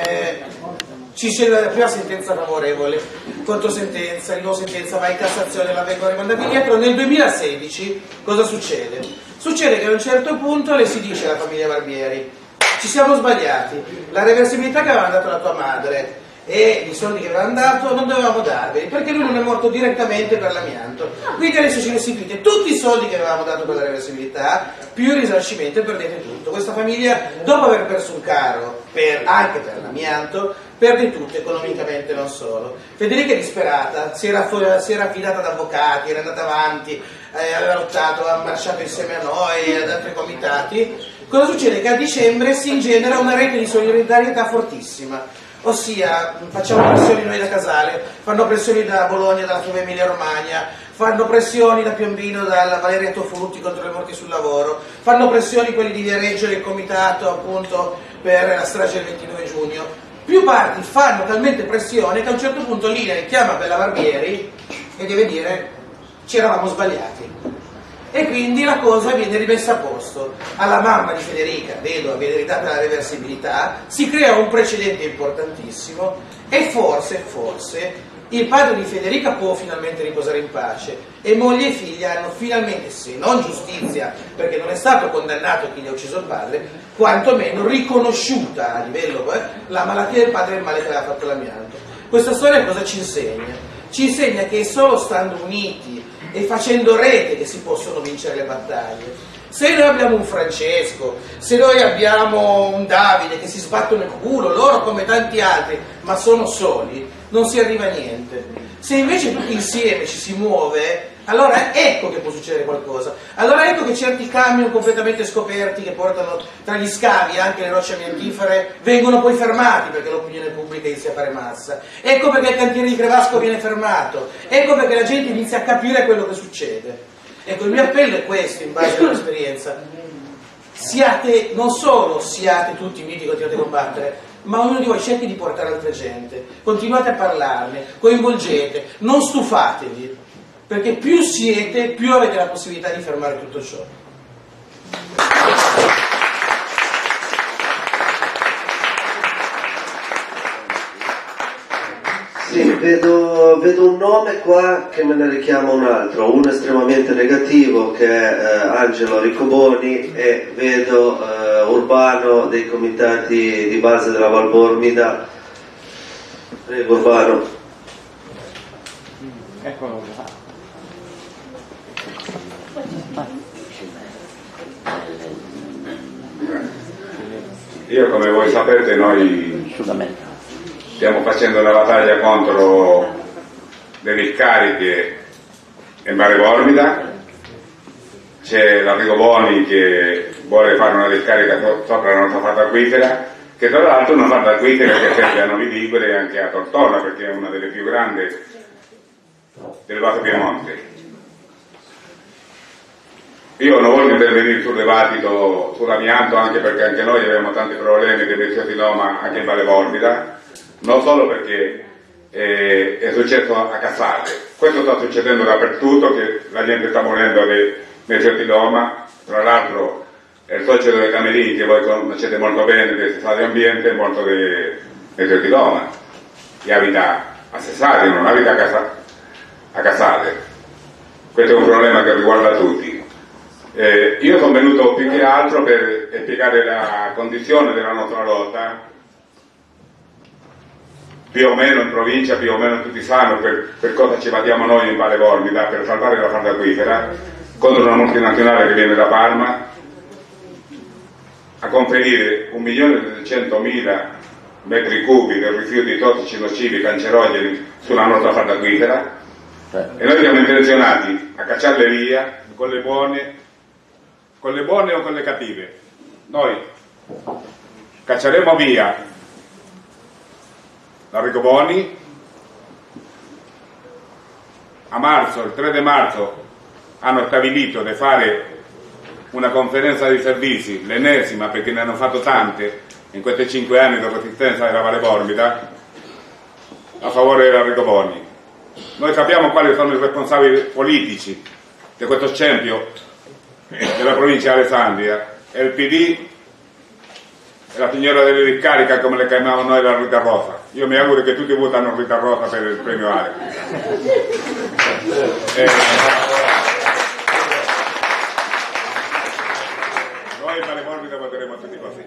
ci c'è la prima sentenza favorevole, controsentenza, di nuovo sentenza, va in Cassazione, la vengono rimandati indietro. Nel 2016 cosa succede? Succede che a un certo punto le si dice alla famiglia Barbieri: ci siamo sbagliati, la reversibilità che aveva dato la tua madre e i soldi che avevano dato non dovevamo darveli, perché lui non è morto direttamente per l'amianto, quindi adesso ci restituite tutti i soldi che avevamo dato per la reversibilità più il risarcimento e perdete tutto. Questa famiglia, dopo aver perso un caro anche per l'amianto, perde tutto, economicamente non solo. Federica è disperata, si era affidata ad avvocati, era andata avanti, aveva lottato, aveva marciato insieme a noi e ad altri comitati. Cosa succede? Che a dicembre si ingenera una rete di solidarietà fortissima. Ossia, facciamo pressioni noi da Casale, fanno pressioni da Bologna, dalla Fiume Emilia Romagna, fanno pressioni da Piombino, dalla Valeria Tofurutti contro le morti sul lavoro, fanno pressioni quelli di Viareggio del comitato appunto per la strage del 29 giugno. Più parti fanno talmente pressione che a un certo punto l'INAIL chiama Bella Barbieri e deve dire: ci eravamo sbagliati. E quindi la cosa viene rimessa a posto. Alla mamma di Federica, vedova, viene ridata la reversibilità, si crea un precedente importantissimo e forse il padre di Federica può finalmente riposare in pace, e moglie e figlia hanno finalmente, se non giustizia, perché non è stato condannato chi gli ha ucciso il padre, quantomeno riconosciuta a livello la malattia del padre e il male che aveva fatto l'amianto. Questa storia cosa ci insegna? Ci insegna che è solo stando uniti e facendo rete che si possono vincere le battaglie. Se noi abbiamo un Francesco, se noi abbiamo un Davide che si sbattono il culo, loro come tanti altri, ma sono soli, non si arriva a niente. Se invece tutti insieme ci si muove, allora ecco che può succedere qualcosa. Allora ecco che certi camion completamente scoperti che portano tra gli scavi anche le rocce amiantifere vengono poi fermati, perché l'opinione pubblica inizia a fare massa. Ecco perché il cantiere di Crevasco viene fermato. Ecco perché la gente inizia a capire quello che succede. Ecco, il mio appello è questo, in base all'esperienza: non solo siate tutti uniti e continuate a combattere, ma ognuno di voi cerchi di portare altra gente, continuate a parlarne, coinvolgete, non stufatevi, perché più siete, più avete la possibilità di fermare tutto ciò. Sì, vedo un nome qua che me ne richiama un altro, uno estremamente negativo che è Angelo Riccoboni, e vedo Urbano dei comitati di base della Valbormida. Prego Urbano. Eccolo qua. Io, come voi sapete, noi stiamo facendo una battaglia contro le discariche in Valbormida. c'è l'Arrigo Boni che vuole fare una discarica sopra la nostra falda acquifera, che tra l'altro è una falda acquifera che serve a Novi Ligure e anche a Tortona, perché è una delle più grandi del Basso Piemonte. Io non voglio intervenire sul dibattito sull'amianto, anche perché anche noi abbiamo tanti problemi di mesotiloma anche in Valle Morbida, non solo perché è successo a Casale, questo sta succedendo dappertutto, che la gente sta morendo di mesotiloma. Tra l'altro il socio delle Camerini, che voi conoscete molto bene, del Stadio Ambiente, è morto di mesotiloma e abita a Sessario, non abita a Casale. Questo è un problema che riguarda tutti. Io sono venuto più che altro per spiegare la condizione della nostra lotta, più o meno in provincia, più o meno tutti sanno per cosa ci battiamo noi in Valle Morbida per salvare la falda acquifera contro una multinazionale che viene da Parma a conferire 1.200.000 metri cubi di rifiuti tossici, nocivi, cancerogeni sulla nostra falda acquifera, e noi siamo intenzionati a cacciarle via con le buone o con le cattive. Noi cacceremo via l'Arrigo Boni. A marzo, il 3 di marzo, hanno stabilito di fare una conferenza di servizi, l'ennesima, perché ne hanno fatto tante in questi 5 anni di resistenza della Valle Morbida, a favore dell'Arrigo Boni. Noi sappiamo quali sono i responsabili politici di questo scempio della provincia di Alessandria, e il PD e la signora delle discarica, come le chiamavamo noi, la Rita Rosa. Io mi auguro che tutti votano Rita Rosa per il premio Ale. Noi in Valle Morbida voteremo tutti così.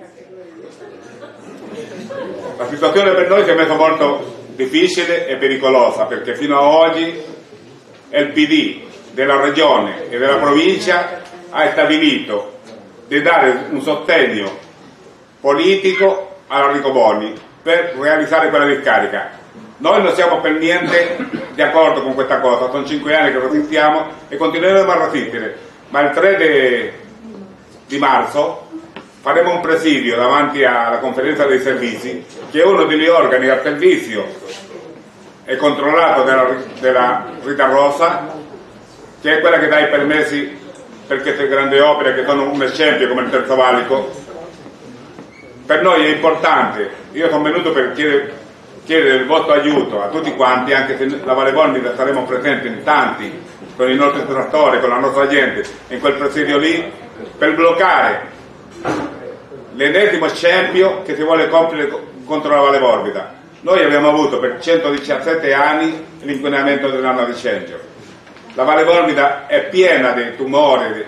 La situazione per noi si è messa molto difficile e pericolosa, perché fino ad oggi il PD della regione e della provincia ha stabilito di dare un sostegno politico all'Arrigo Boni per realizzare quella discarica. Noi non siamo per niente d'accordo con questa cosa, sono 5 anni che resistiamo e continueremo a resistere, ma il 3 di marzo faremo un presidio davanti alla conferenza dei servizi, che è uno degli organi al servizio e controllato della Rita Rosa, che è quella che dà i permessi per queste grandi opere che sono un esempio come il Terzo Valico. Per noi è importante, io sono venuto per chiedere il vostro aiuto a tutti quanti, anche se la Valle Morbida saremo presenti in tanti, con i nostri trattori, con la nostra gente, in quel presidio lì, per bloccare l'ennesimo scempio che si vuole compiere contro la Valle Morbida. Noi abbiamo avuto per 117 anni l'inquinamento del Lana di Cengio. La Valle Morbida è piena di tumori,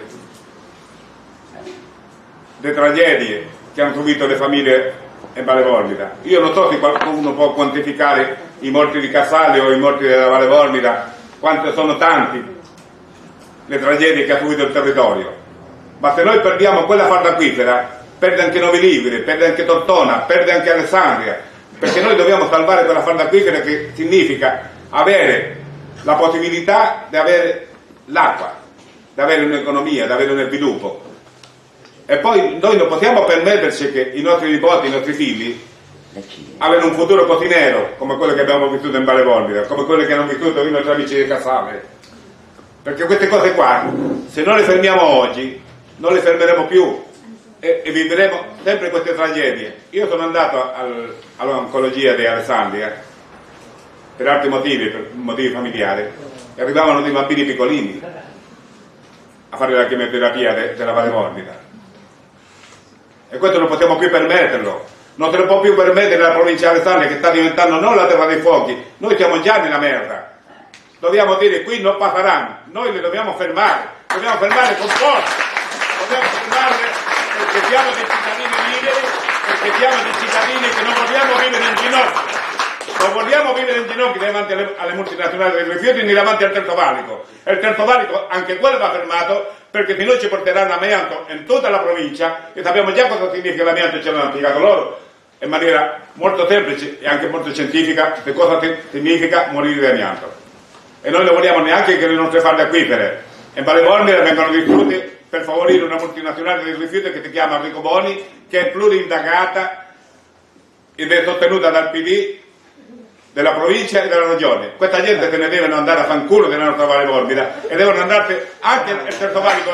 di tragedie che hanno subito le famiglie in Valle Morbida. Io non so se qualcuno può quantificare i morti di Casale o i morti della Valle Morbida, quanto sono tanti le tragedie che ha subito il territorio. Ma se noi perdiamo quella falda acquifera, perde anche Novi Ligure, perde anche Tortona, perde anche Alessandria, perché noi dobbiamo salvare quella falda acquifera, che significa avere la possibilità di avere l'acqua, di avere un'economia, di avere un sviluppo. E poi noi non possiamo permetterci che i nostri nipoti, i nostri figli abbiano un futuro così nero come quello che abbiamo vissuto in Valle Morbida, come quello che hanno vissuto i nostri amici di Casale. Perché queste cose qua, se non le fermiamo oggi, non le fermeremo più e vivremo sempre queste tragedie. Io sono andato all'oncologia di Alessandria per altri motivi, per motivi familiari, e arrivavano dei bambini piccolini a fare la chemioterapia della Valle Morbida. E questo non possiamo più permetterlo, non se lo può più permettere la provincia di Alessandria, che sta diventando non la terra dei fuochi. Noi siamo già nella merda, dobbiamo dire qui non passeranno, noi le dobbiamo fermare con forza, dobbiamo fermarle, perché siamo dei cittadini liberi, perché siamo dei cittadini che non vogliamo vivere in ginocchio. Non vogliamo vivere in ginocchio davanti alle multinazionali dei rifiuti né davanti al Terzo Valico. E il Terzo Valico anche quello va fermato, perché se noi ci porteranno amianto in tutta la provincia, e sappiamo già cosa significa l'amianto, ce l'hanno spiegato loro in maniera molto semplice e anche molto scientifica, che cosa significa morire di amianto. E noi non vogliamo neanche che le nostre falde acquifere in Valle Morbida vengano distrutte per favorire una multinazionale del rifiuto che si chiama Ricoboni, che è pluriindagata ed è sostenuta dal PD della provincia e della regione. Questa gente se ne devono andare a fanculo della nostra Valle Morbida e devono andarsi anche il terzo valico.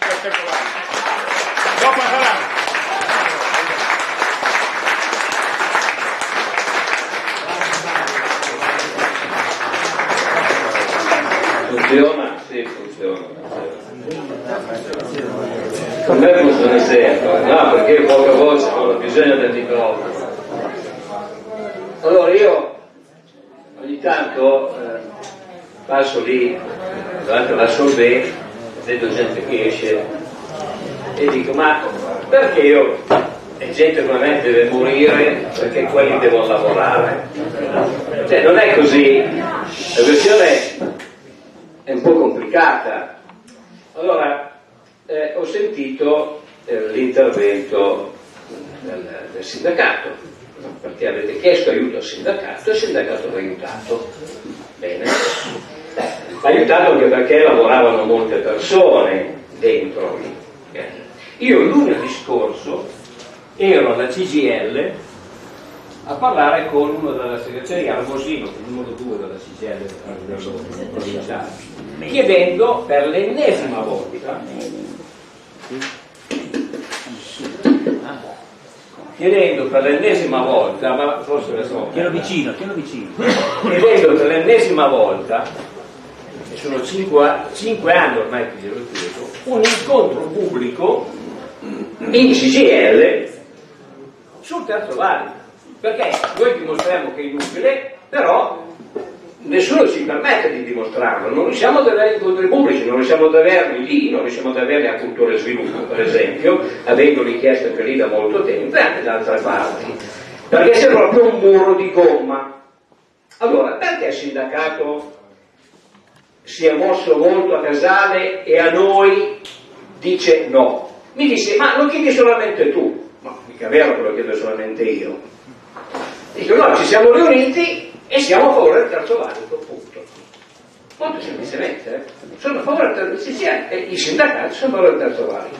Dopo sarà. Funziona? Sì, funziona. Per me funziona sempre, no, perché poca voce ho bisogno del microfono. Allora io ogni tanto passo lì davanti alla sorbet, vedo gente che esce e dico ma perché io e gente come me deve morire perché quelli devono lavorare? Cioè non è così, la questione è un po' complicata. Allora ho sentito l'intervento del sindacato, perché avete chiesto aiuto al sindacato e il sindacato ha aiutato. Bene, ha aiutato anche perché lavoravano molte persone dentro lì. Io lunedì scorso ero alla CGIL a parlare con uno della segreteria, Armosino, il numero 2 della CGIL provinciale, chiedendo per l'ennesima volta ma forse tieno vicino, chiedendo per l'ennesima volta, e sono 5 anni ormai che glielo chiedo, un incontro pubblico in CGIL sul terzo valico, perché noi dimostriamo che è inutile, però nessuno ci permette di dimostrarlo, non riusciamo ad avere incontri pubblici, non riusciamo ad averli lì, non riusciamo ad averli a cultura e sviluppo, per esempio, avendoli chiesto anche lì da molto tempo e anche da altre parti, perché c'è proprio un muro di gomma. Allora, perché il sindacato si è mosso molto a Casale e a noi dice no? Mi dice, ma lo chiedi solamente tu? No, mica è vero che lo chiedo solamente io. Dico, no, ci siamo riuniti e siamo a favore del terzo valico, punto. Molto semplicemente, sono a favore del terzo valico, i sindacati sono a favore del terzo valico.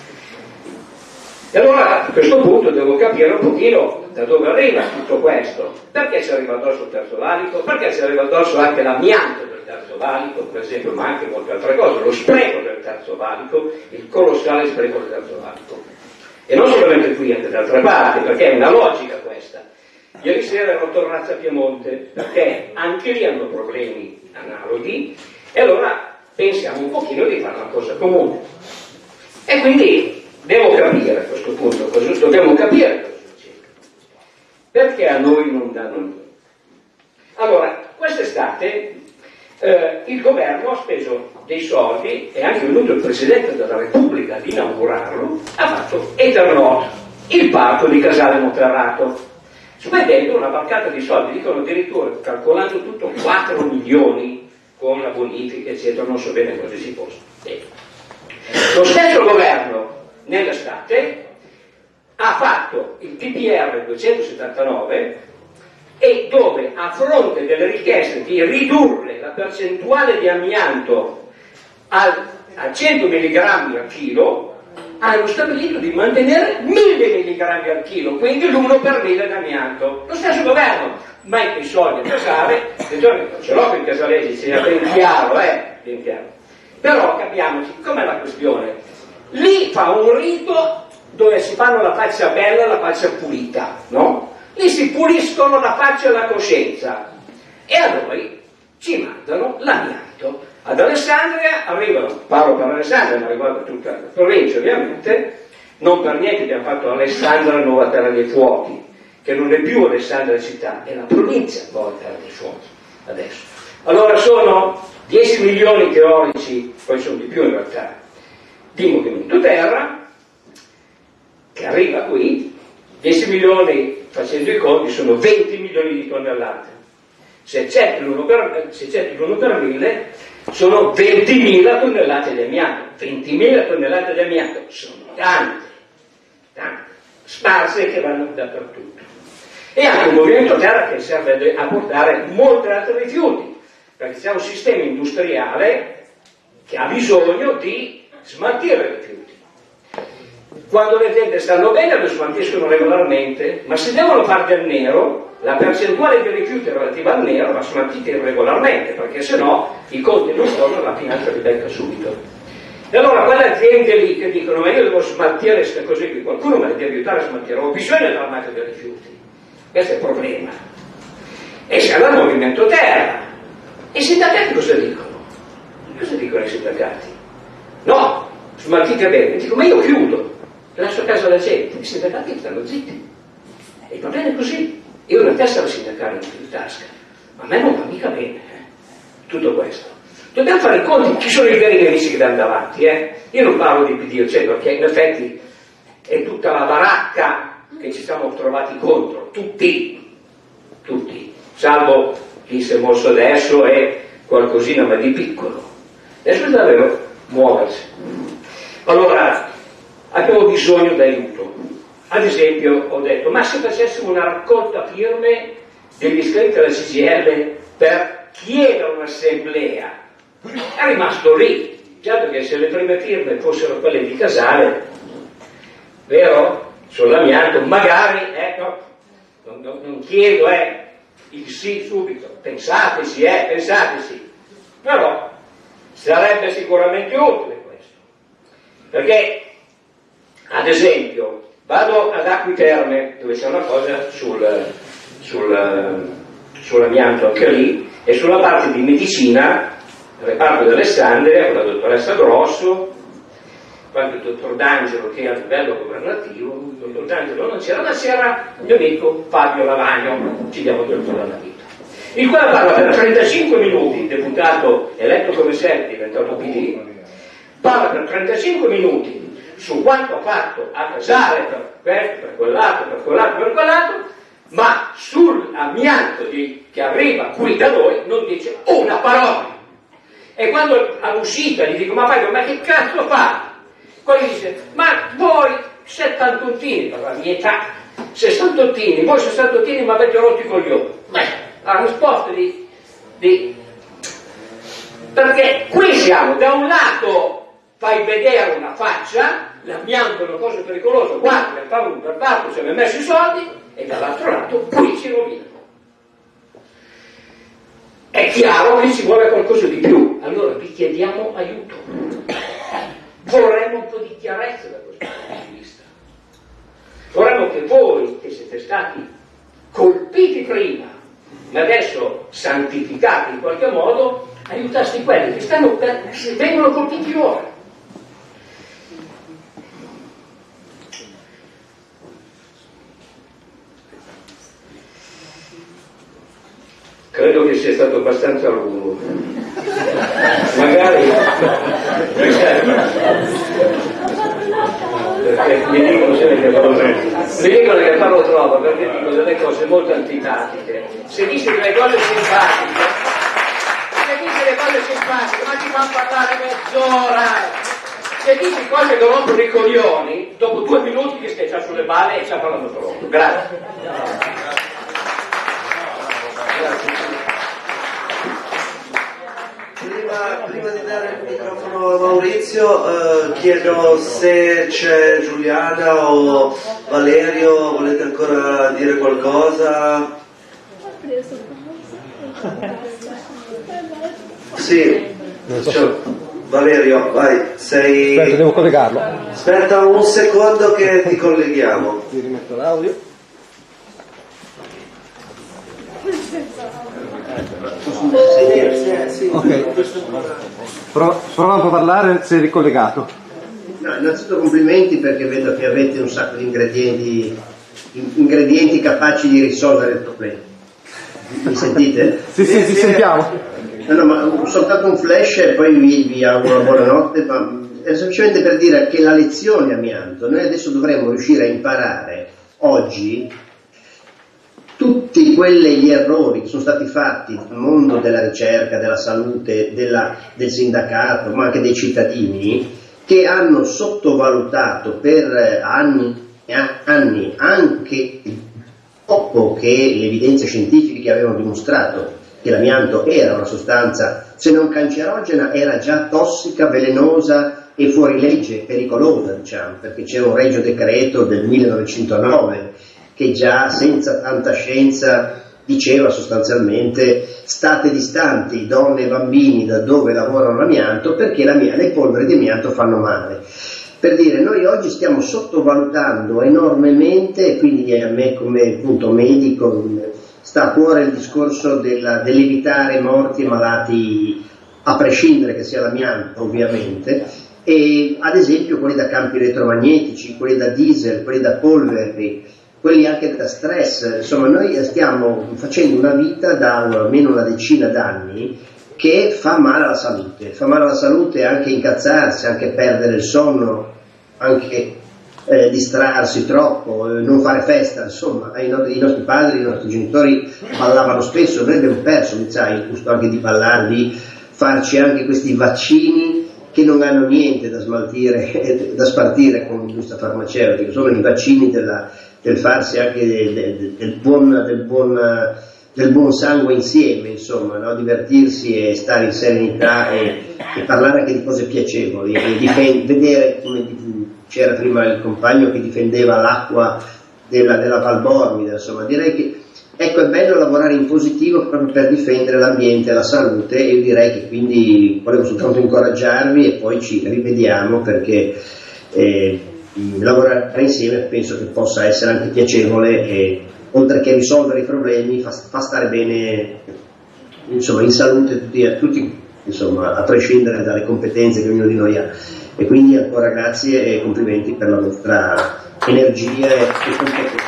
E allora a questo punto devo capire un pochino da dove arriva tutto questo. Perché ci arriva addosso il terzo valico? Perché ci arriva addosso anche l'amianto del terzo valico, per esempio, ma anche molte altre cose, lo spreco del terzo valico, il colossale spreco del terzo valico. E non solamente qui, anche da altre parti, perché è una logica questa. Ieri sera ero a Torrazza Piemonte, perché anche lì hanno problemi analoghi, e allora pensiamo un pochino di fare una cosa comune. E quindi devo capire a questo punto, dobbiamo capire cosa succede. Perché a noi non danno niente? Allora, quest'estate il governo ha speso dei soldi, e anche venuto il Presidente della Repubblica ad inaugurarlo, ha fatto Eternot, il parco di Casale Monferrato, spendendo una barcata di soldi, dicono addirittura, calcolando tutto, 4 milioni con la bonifica, eccetera, non so bene cosa ci fosse. Lo stesso governo, nell'estate, ha fatto il PPR 279, e dove, a fronte delle richieste di ridurre la percentuale di amianto a 100 mg al chilo, hanno stabilito di mantenere 1000 mg al chilo, quindi l'1 per 1000 di amianto. Lo stesso governo mette i soldi a Casale, ce l'ho con i casalesi, sia ben chiaro, ben chiaro. Però capiamoci, com'è la questione? Lì fa un rito dove si fanno la faccia bella e la faccia pulita, no? Lì si puliscono la faccia e la coscienza, e a noi ci mandano l'amianto. Ad Alessandria arrivano, parlo per Alessandria, ma riguarda tutta la provincia ovviamente, non per niente abbiamo fatto Alessandria Nuova Terra dei Fuochi, che non è più Alessandria città, è la provincia Nuova Terra dei Fuochi adesso. Allora sono 10 milioni teorici, poi sono di più in realtà, di movimento terra, che arriva qui, 10 milioni facendo i conti sono 20 milioni di tonnellate. Se c'è l'uno per 1000 sono 20.000 tonnellate di amianto. 20.000 tonnellate di amianto sono tante, sparse, che vanno dappertutto. E anche un movimento terra che serve a portare molti altri rifiuti, perché c'è un sistema industriale che ha bisogno di smaltire rifiuti. Quando le aziende stanno bene lo smaltiscono regolarmente, ma se devono fare del nero, la percentuale di rifiuti relativa al nero va smaltita irregolarmente, perché sennò i conti non tornano, la finanza li becca subito. E allora quelle aziende lì che dicono ma io devo smaltire queste cose qui, qualcuno me le deve aiutare a smaltire, ho bisogno della macchina dei rifiuti, questo è il problema. E si va al movimento terra. E i sindacati cosa dicono? Cosa dicono i sindacati? No, smaltite bene. Dico ma io chiudo, lascio a casa la gente. I sindacati stanno zitti. E va bene così. Io ho una tessera sindacale in tasca, ma a me non va mica bene tutto questo. Dobbiamo fare i conti, chi sono i veri nemici che danno davanti, Io non parlo di PD, perché in effetti è tutta la baracca che ci siamo trovati contro, tutti, salvo chi si è mosso adesso e qualcosina, ma di piccolo. Adesso è davvero muoversi. Allora, abbiamo bisogno d'aiuto. Ad esempio, ho detto, ma se facessimo una raccolta firme degli iscritti alla CGIL per chiedere un'assemblea, è rimasto lì. Certo che se le prime firme fossero quelle di Casale, vero? Sull'amianto, magari, ecco, non chiedo il sì subito, pensateci, però sarebbe sicuramente utile questo, perché ad esempio vado ad Acquiterme dove c'è una cosa sull'amianto anche lì, e sulla parte di medicina il reparto di Alessandria con la dottoressa Grosso, quando il dottor D'Angelo che è a livello governativo, il dottor D'Angelo non c'era, ma c'era il mio amico Fabio Lavagno, ci diamo tutto dalla vita, il quale parla per 35 minuti, deputato eletto come sempre, diventato PD, parla per 35 minuti su quanto ha fatto a Casale per questo, per quell'altro, ma sull'amianto che arriva qui da noi non dice una parola. E quando all'uscita gli dico, ma che cazzo fa? Poi dice, ma voi 71 per la mia età, 68, voi 68 mi avete rotto i coglioni. La risposta perché qui siamo, da un lato fai vedere una faccia, l'amianto è una cosa pericolosa, guarda, per fare un perparto ci abbiamo messo i soldi, e dall'altro lato qui si rovina. È chiaro che ci vuole qualcosa di più, allora vi chiediamo aiuto. Vorremmo un po' di chiarezza da questo punto di vista. Vorremmo che voi, che siete stati colpiti prima, ma adesso santificati in qualche modo, aiutaste quelli che vengono colpiti ora. Credo che sia stato abbastanza lungo. Magari perché mi dicono che parlo troppo, perché dico delle cose molto antipatiche. Se dice delle cose simpatiche, ma ti fanno parlare mezz'ora. Se dici cose che rompono i coglioni, dopo 2 minuti ti stai già sulle balle e sta parlando troppo. Grazie. Prima di dare il microfono a Maurizio, chiedo se c'è Giuliana o Valerio, volete ancora dire qualcosa? Sì, Valerio, vai, sei... Aspetta, devo collegarlo. Aspetta un secondo che ti colleghiamo. Ti rimetto l'audio. Ok, prova un po' a parlare, sei ricollegato. No, innanzitutto complimenti perché vedo che avete un sacco di ingredienti capaci di risolvere il problema. Mi sentite? Sì, ti sentiamo. No, ma soltanto un flash e poi vi auguro una buonanotte, ma è semplicemente per dire che la lezione amianto noi adesso dovremmo riuscire a imparare oggi tutti gli errori che sono stati fatti nel mondo della ricerca, della salute, del sindacato, ma anche dei cittadini, che hanno sottovalutato per anni e anni, anche dopo che le evidenze scientifiche avevano dimostrato che l'amianto era una sostanza, se non cancerogena, era già tossica, velenosa e fuori legge, pericolosa, diciamo, perché c'era un regio decreto del 1909 che già senza tanta scienza diceva sostanzialmente: state distanti, donne e bambini, da dove lavorano l'amianto, perché le polveri di amianto fanno male. Per dire, noi oggi stiamo sottovalutando enormemente, e quindi a me come appunto medico sta a cuore il discorso dell'evitare morti e malati, a prescindere che sia l'amianto ovviamente, e ad esempio quelli da campi elettromagnetici, quelli da diesel, quelli da polveri, quelli anche da stress. Insomma, noi stiamo facendo una vita da almeno una decina d'anni che fa male alla salute, anche incazzarsi, anche perdere il sonno, anche distrarsi troppo, non fare festa. Insomma, i nostri padri, i nostri genitori ballavano spesso, noi abbiamo perso il gusto anche di ballare, di farci anche questi vaccini che non hanno niente da smaltire, da spartire con l'industria farmaceutica, sono i vaccini del farsi anche del buon sangue insieme, insomma, no? Divertirsi e stare in serenità e parlare anche di cose piacevoli, e vedere, come c'era prima il compagno che difendeva l'acqua della Valbormida, insomma, direi che ecco, è bello lavorare in positivo proprio per difendere l'ambiente e la salute, e io direi che quindi volevo soltanto incoraggiarvi e poi ci rivediamo, perché lavorare insieme penso che possa essere anche piacevole e oltre che risolvere i problemi fa stare bene, insomma, in salute tutti, insomma, a prescindere dalle competenze che ognuno di noi ha. E quindi ancora grazie e complimenti per la vostra energia e competenza.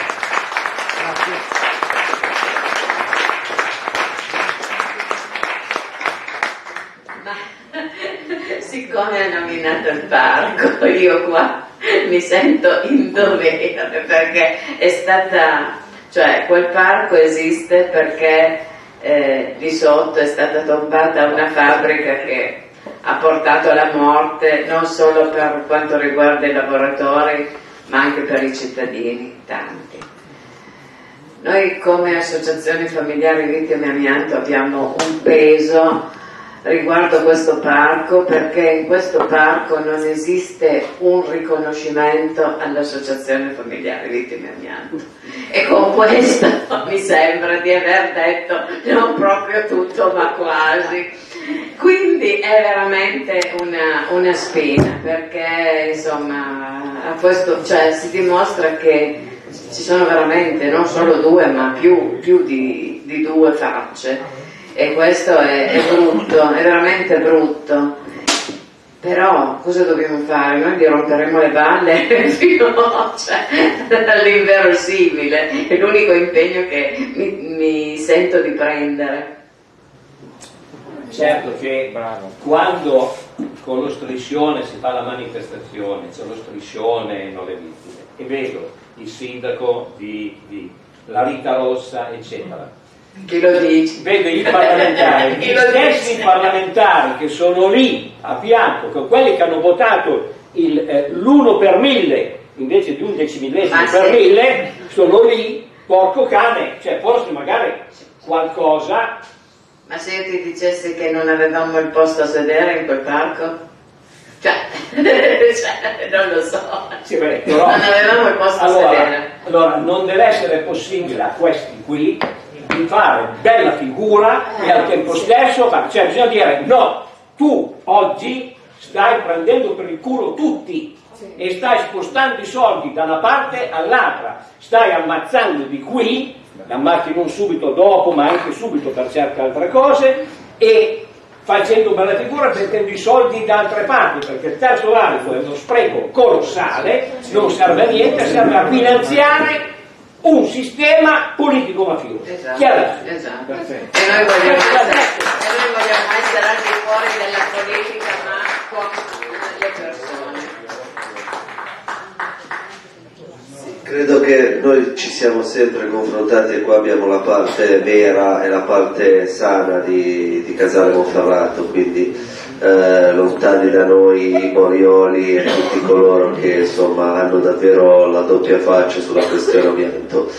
Siccome ha nominato il parco, io qua mi sento in dovere, perché è stata, cioè quel parco esiste perché di sotto è stata tombata una fabbrica che ha portato alla morte non solo per quanto riguarda i lavoratori ma anche per i cittadini, tanti. Noi come associazioni familiari vittime amianto abbiamo un peso riguardo questo parco, perché in questo parco non esiste un riconoscimento all'associazione familiare vittime amianto, e con questo mi sembra di aver detto non proprio tutto ma quasi. Quindi è veramente una spina, perché insomma a questo, cioè, si dimostra che ci sono veramente non solo due ma più di due facce. E questo è brutto, è veramente brutto. Però cosa dobbiamo fare? Noi gli romperemo le balle fino all'inverosimile, è l'unico impegno che mi sento di prendere. Certo che quando con lo striscione si fa la manifestazione, c'è lo striscione e non le vittime, e vedo il sindaco di La Rita Rossa, eccetera. Chi lo dice? Vedo i parlamentari, gli stessi parlamentari che sono lì a fianco, con quelli che hanno votato l'1 per 1000 invece di un decimillesimo per 1000, sono lì, porco cane, cioè forse magari qualcosa. Ma se io ti dicessi che non avevamo il posto a sedere in quel parco? Cioè non lo so. Sì, beh, però, non avevamo il posto a sedere. Allora, non deve essere possibile a questi qui di fare bella figura e al tempo stesso, cioè bisogna dire no, tu oggi stai prendendo per il culo tutti e stai spostando i soldi da una parte all'altra, stai ammazzando di qui, ammazzi non subito dopo ma anche subito per certe altre cose, e facendo bella figura mettendo i soldi da altre parti, perché il terzo valico è uno spreco colossale, non serve a niente, serve a finanziare un sistema politico mafioso. Esatto. Esatto. E noi vogliamo essere al di fuori della politica, ma con le persone. Credo che noi ci siamo sempre confrontati, e qua abbiamo la parte vera e la parte sana di Casale Monferrato, quindi lontani da noi i Morioli e tutti coloro che insomma hanno davvero la doppia faccia sulla questione amianto.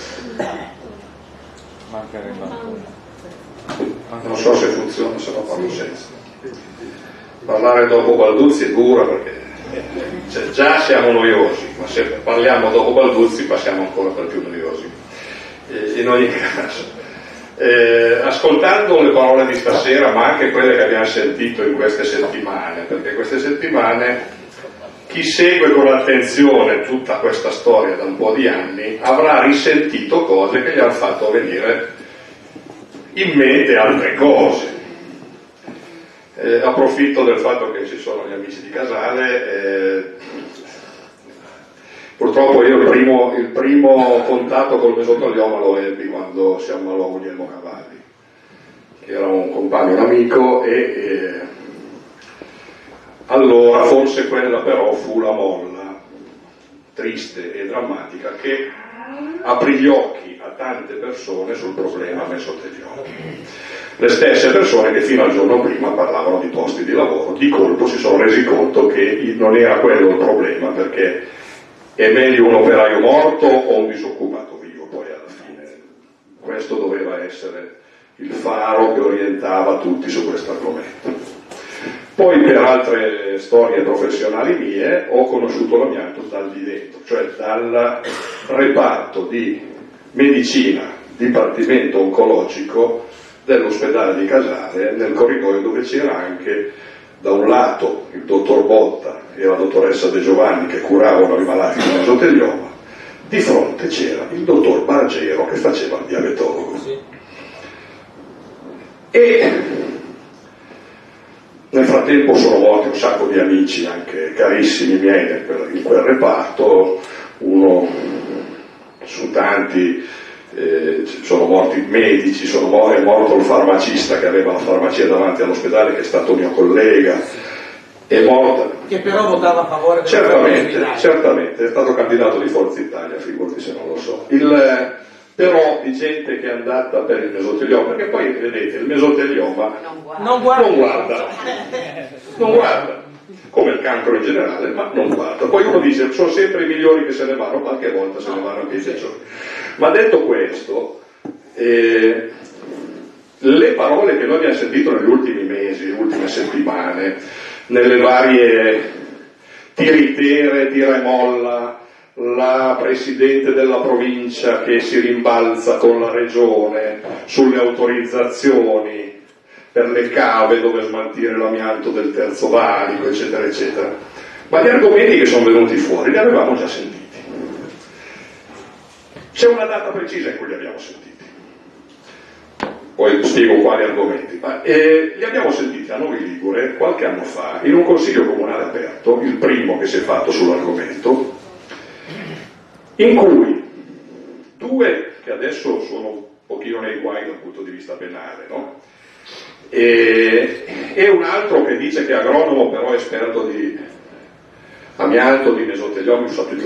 Non so se funziona, se no parlo senza. Parlare dopo Balduzzi è dura, perché Cioè, già siamo noiosi, ma se parliamo dopo Balduzzi passiamo ancora per più noiosi. In ogni caso, ascoltando le parole di stasera, ma anche quelle che abbiamo sentito in queste settimane, perché queste settimane chi segue con attenzione tutta questa storia da un po' di anni avrà risentito cose che gli hanno fatto venire in mente altre cose. Approfitto del fatto che ci sono gli amici di Casale. Purtroppo io il primo contatto col mesotelioma lo ebbi quando si ammalò Guglielmo Cavalli, che era un compagno, un amico, e allora forse quella però fu la molla triste e drammatica che aprì gli occhi a tante persone sul problema mesotelioma. Le stesse persone che fino al giorno prima parlavano di posti di lavoro, di colpo si sono resi conto che non era quello il problema, perché è meglio un operaio morto o un disoccupato vivo, poi alla fine. Questo doveva essere il faro che orientava tutti su questo argomento. Poi per altre storie professionali mie ho conosciuto l'amianto dal di dentro, cioè dal reparto di medicina, dipartimento oncologico dell'ospedale di Casale, nel corridoio dove c'era anche da un lato il dottor Botta e la dottoressa De Giovanni che curavano i malati di mesotelioma, di fronte c'era il dottor Bargero che faceva il diabetologo. E nel frattempo sono morti un sacco di amici, anche carissimi miei, in quel reparto, uno su tanti, sono morti medici, è morto il farmacista che aveva la farmacia davanti all'ospedale, che è stato mio collega, è morto. Che però votava a favore della certamente, è stato candidato di Forza Italia, figurati se non lo so. Però di gente che è andata per il mesotelioma, perché poi vedete il mesotelioma non guarda, come il cancro in generale, ma non guarda. Poi uno dice sono sempre i migliori che se ne vanno, qualche volta se ne vanno anche i peggiori. Ma detto questo, le parole che noi abbiamo sentito negli ultimi mesi, le ultime settimane, nelle varie tiritere, tiramolla, la presidente della provincia che si rimbalza con la regione sulle autorizzazioni per le cave dove smaltire l'amianto del terzo valico, eccetera eccetera, ma gli argomenti che sono venuti fuori li avevamo già sentiti. C'è una data precisa in cui li abbiamo sentiti, poi spiego quali argomenti, ma li abbiamo sentiti a Novi Ligure qualche anno fa in un consiglio comunale aperto, il primo che si è fatto sull'argomento, in cui due che adesso sono un pochino nei guai dal punto di vista penale, no? E un altro che dice che è agronomo però è esperto di amianto, di mesotelioma,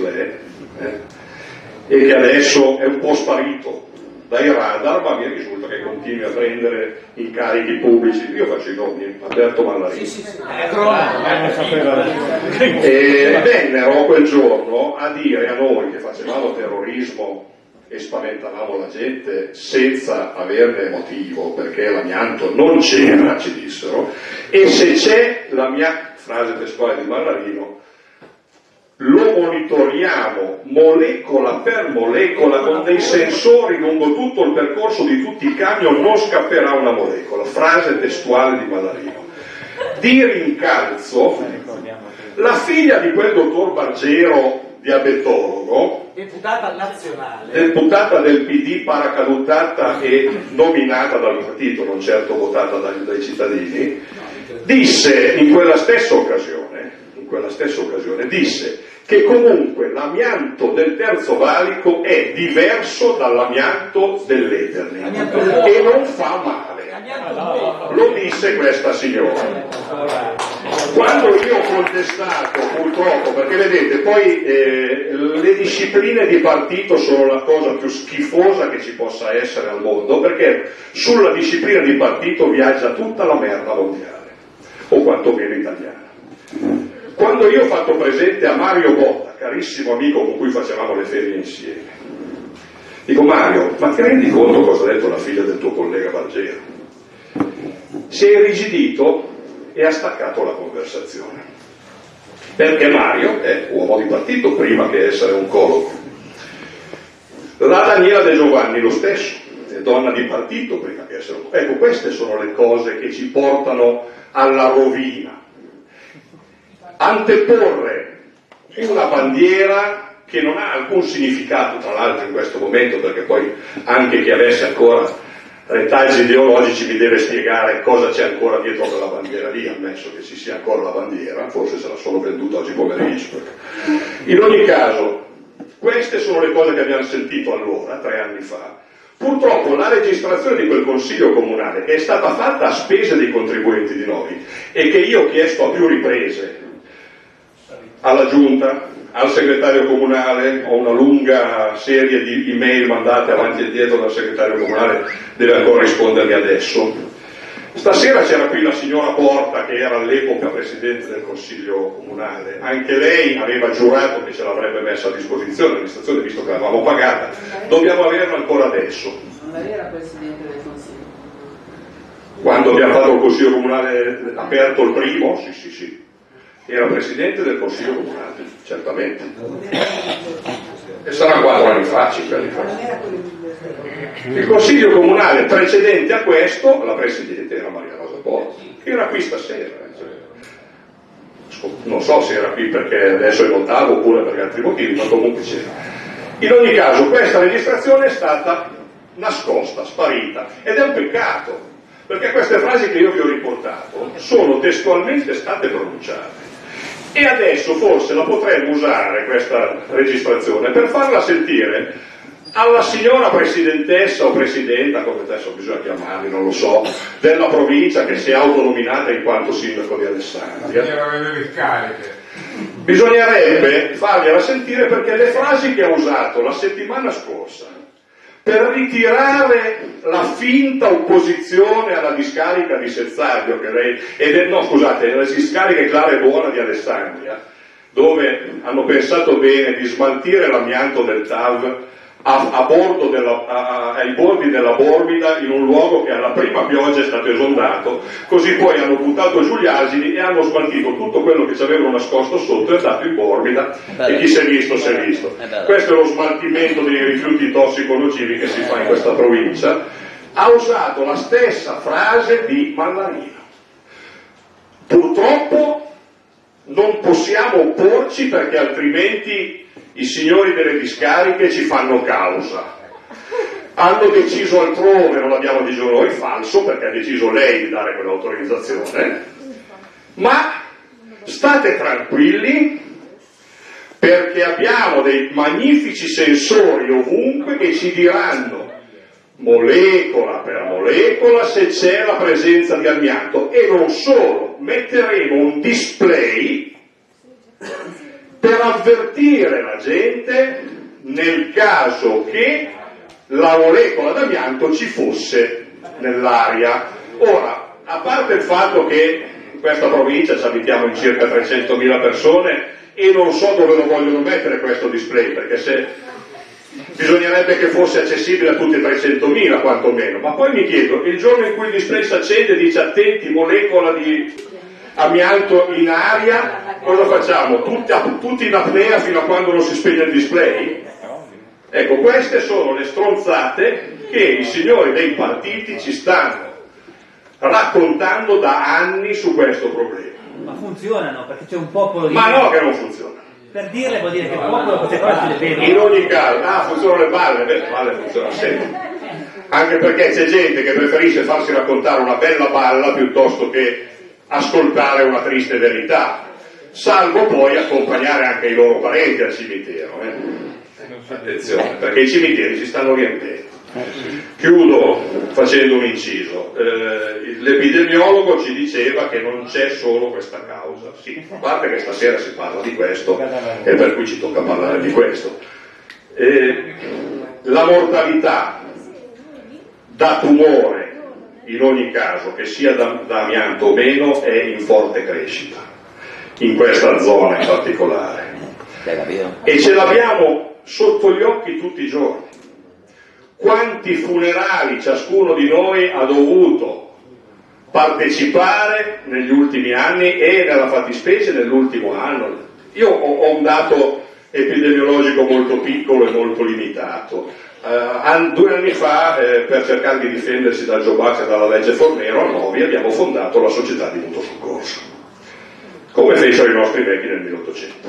e che adesso è un po' sparito dai radar, ma mi risulta che continui a prendere incarichi pubblici. Io faccio i nomi, Alberto Mallarino. E vennero quel giorno a dire a noi che facevamo terrorismo e spaventavamo la gente senza averne motivo, perché l'amianto non c'era, ci dissero, e se c'è, la mia frase testuale di Mallarino, lo monitoriamo molecola per molecola con dei sensori lungo tutto il percorso di tutti i camion, non scapperà una molecola. Frase testuale di Mallarino. Di rincalzo, la figlia di quel dottor Bargero, diabetologo, deputata nazionale, deputata del PD, paracadutata e nominata dal partito, non certo votata dai cittadini, disse in quella stessa occasione disse che comunque l'amianto del terzo valico è diverso dall'amianto dell'Eterni e non fa male. Lo disse questa signora. Quando io ho contestato, purtroppo, perché vedete, poi le discipline di partito sono la cosa più schifosa che ci possa essere al mondo, perché sulla disciplina di partito viaggia tutta la merda mondiale, o quantomeno italiana. Quando io ho fatto presente a Mario Botta, carissimo amico con cui facevamo le ferie insieme, dico: Mario, ma ti rendi conto cosa ha detto la figlia del tuo collega Bargero? Si è irrigidito e ha staccato la conversazione. perché Mario è uomo di partito prima che essere oncologo. La Daniela De Giovanni lo stesso, è donna di partito prima che essere oncologo. Ecco, queste sono le cose che ci portano alla rovina. Anteporre una bandiera che non ha alcun significato, tra l'altro in questo momento, perché poi anche chi avesse ancora retaggi ideologici mi deve spiegare cosa c'è ancora dietro quella bandiera lì, ammesso che ci sia ancora la bandiera, forse se la sono venduta oggi pomeriggio. In ogni caso, queste sono le cose che abbiamo sentito allora, 3 anni fa. Purtroppo la registrazione di quel consiglio comunale, che è stata fatta a spese dei contribuenti di noi e che io ho chiesto a più riprese alla giunta, al segretario comunale, ho una lunga serie di email mandate avanti e dietro dal segretario comunale, deve ancora rispondermi adesso. Stasera c'era qui la signora Porta, che era all'epoca presidente del consiglio comunale, anche lei aveva giurato che ce l'avrebbe messa a disposizione l'amministrazione, visto che l'avevamo pagata, dobbiamo averla ancora adesso. Lei era presidente del consiglio? Quando abbiamo fatto il consiglio comunale aperto il primo, sì. Era presidente del consiglio comunale, certamente. E saranno 4 anni fa, 5 anni fa. Il consiglio comunale precedente a questo, la presidente era Maria Rosa Pozzi, che era qui stasera. Non so se era qui perché adesso è lontano oppure per altri motivi, ma comunque c'era. In ogni caso, questa registrazione è stata nascosta, sparita, ed è un peccato, perché queste frasi che io vi ho riportato sono testualmente state pronunciate. E adesso forse la potremmo usare, questa registrazione, per farla sentire alla signora presidentessa o presidenta, come adesso bisogna chiamarli, non lo so, della provincia che si è autonominata in quanto sindaco di Alessandria. Bisognerebbe fargliela sentire, perché le frasi che ha usato la settimana scorsa per ritirare la finta opposizione alla discarica di Sezzaglio, che lei, la discarica Clara e Buona di Alessandria, dove hanno pensato bene di smaltire l'amianto del TAV ai bordi della Bormida, in un luogo che alla prima pioggia è stato esondato, così poi hanno buttato giù gli asini e hanno smaltito tutto quello che ci avevano nascosto sotto e è andato in Bormida, e chi si è visto si è visto. Questo è lo smaltimento dei rifiuti tossico-nocivi che si fa in questa provincia. Ha usato la stessa frase di Mallarino. Purtroppo non possiamo opporci, perché altrimenti i signori delle discariche ci fanno causa. Hanno deciso altrove, non l'abbiamo deciso noi, falso, perché ha deciso lei di dare quell'autorizzazione, ma state tranquilli, perché abbiamo dei magnifici sensori ovunque che ci diranno molecola per molecola se c'è la presenza di amianto, e non solo, metteremo un display per avvertire la gente nel caso che la molecola d'amianto ci fosse nell'aria. Ora, a parte il fatto che in questa provincia ci abitiamo in circa 300.000 persone e non so dove lo vogliono mettere questo display, perché se bisognerebbe che fosse accessibile a tutti 300.000 quantomeno, ma poi mi chiedo, il giorno in cui il display si accende e dice attenti, molecola di amianto in aria, cosa facciamo? Tutti in apnea fino a quando non si spegne il display? Ecco, queste sono le stronzate che i signori dei partiti ci stanno raccontando da anni su questo problema. Ma funzionano, perché c'è un popolo di... Ma no che non funziona. Per dirle vuol dire che il popolo queste cose le vede. In ogni caso, funzionano le balle, le balle funzionano sempre. Anche perché c'è gente che preferisce farsi raccontare una bella balla piuttosto che ascoltare una triste verità, salvo poi accompagnare anche i loro parenti al cimitero. Attenzione, perché i cimiteri si stanno riempendo. Chiudo facendo un inciso. L'epidemiologo ci diceva che non c'è solo questa causa, sì, a parte che stasera si parla di questo e per cui ci tocca parlare di questo. La mortalità da tumore, in ogni caso, che sia da amianto o meno, è in forte crescita, in questa zona in particolare. E ce l'abbiamo sotto gli occhi tutti i giorni. Quanti funerali ciascuno di noi ha dovuto partecipare negli ultimi anni e nella fattispecie nell'ultimo anno. Io ho un dato epidemiologico molto piccolo e molto limitato. 2 anni fa, per cercare di difendersi dal Joe Buck e dalla legge Fornero, a Novi abbiamo fondato la società di mutuo soccorso, come fecero i nostri vecchi nel 1800.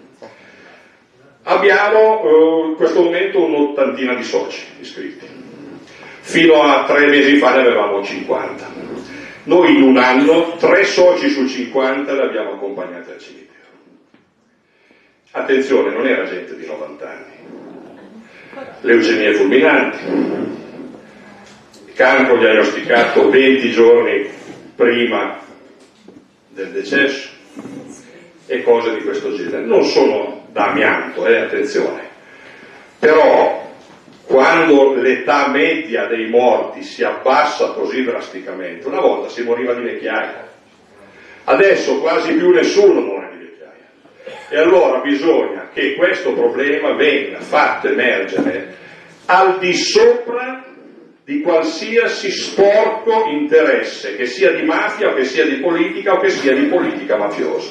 Abbiamo in questo momento un'ottantina di soci iscritti. Fino a 3 mesi fa ne avevamo 50. Noi in un anno 3 soci su 50 li abbiamo accompagnati al cimitero. Attenzione, non era gente di 90 anni. Leucemie fulminanti, cancro diagnosticato 20 giorni prima del decesso e cose di questo genere. Non sono da amianto, attenzione. Però quando l'età media dei morti si abbassa così drasticamente, una volta si moriva di vecchiaia, adesso quasi più nessuno muore di vecchiaia, e allora bisogna che questo problema venga fatto emergere al di sopra di qualsiasi sporco interesse, che sia di mafia o che sia di politica o che sia di politica mafiosa.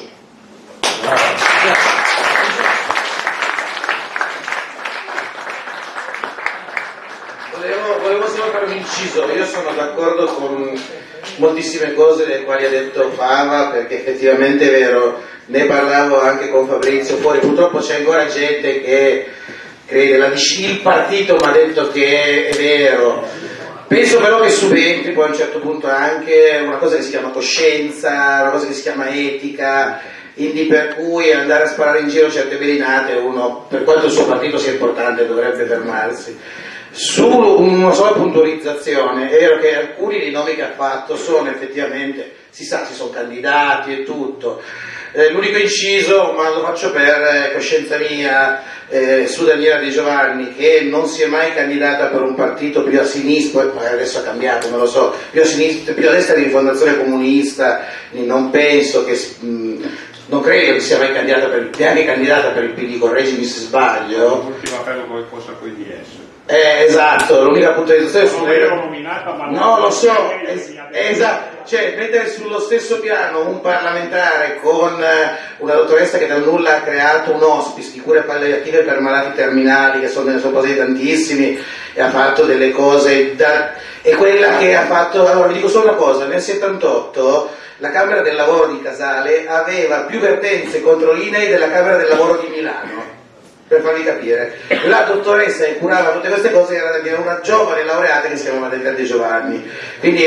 Volevo solo fare un inciso. Io sono d'accordo con moltissime cose delle quali ha detto Fava, perché effettivamente è vero, ne parlavo anche con Fabrizio fuori, purtroppo c'è ancora gente che crede, il partito mi ha detto che è vero. Penso però che subentri poi a un certo punto anche una cosa che si chiama coscienza, una cosa che si chiama etica, per cui andare a sparare in giro certe belinate, uno, per quanto il suo partito sia importante, dovrebbe fermarsi. Su una sola puntualizzazione, è vero che alcuni dei nomi che ha fatto sono effettivamente, si sa, si sono candidati e tutto. L'unico inciso, ma lo faccio per coscienza mia, su Daniela Di Giovanni, che non si è mai candidata per un partito più a sinistra, adesso ha cambiato, non lo so, più a sinistra, più a destra di Rifondazione Comunista, non penso che, non credo che sia mai candidata neanche candidata per il PD, correggimi se sbaglio. L'ultima appello come fosse con i DS. Esatto, l'unica puntualizzazione non ero nominata, ma no, lo so, esatto, cioè mettere sullo stesso piano un parlamentare con una dottoressa che dal nulla ha creato un hospice di cure palliative per malati terminali, che ne sono quasi tantissimi, e ha fatto delle cose e quella che ha fatto, allora vi dico solo una cosa, nel 78 la Camera del Lavoro di Casale aveva più vertenze contro l'INAIL della Camera del Lavoro di Milano. Per farvi capire, la dottoressa che curava tutte queste cose era una giovane laureata che si chiamava Daniela Di Giovanni, quindi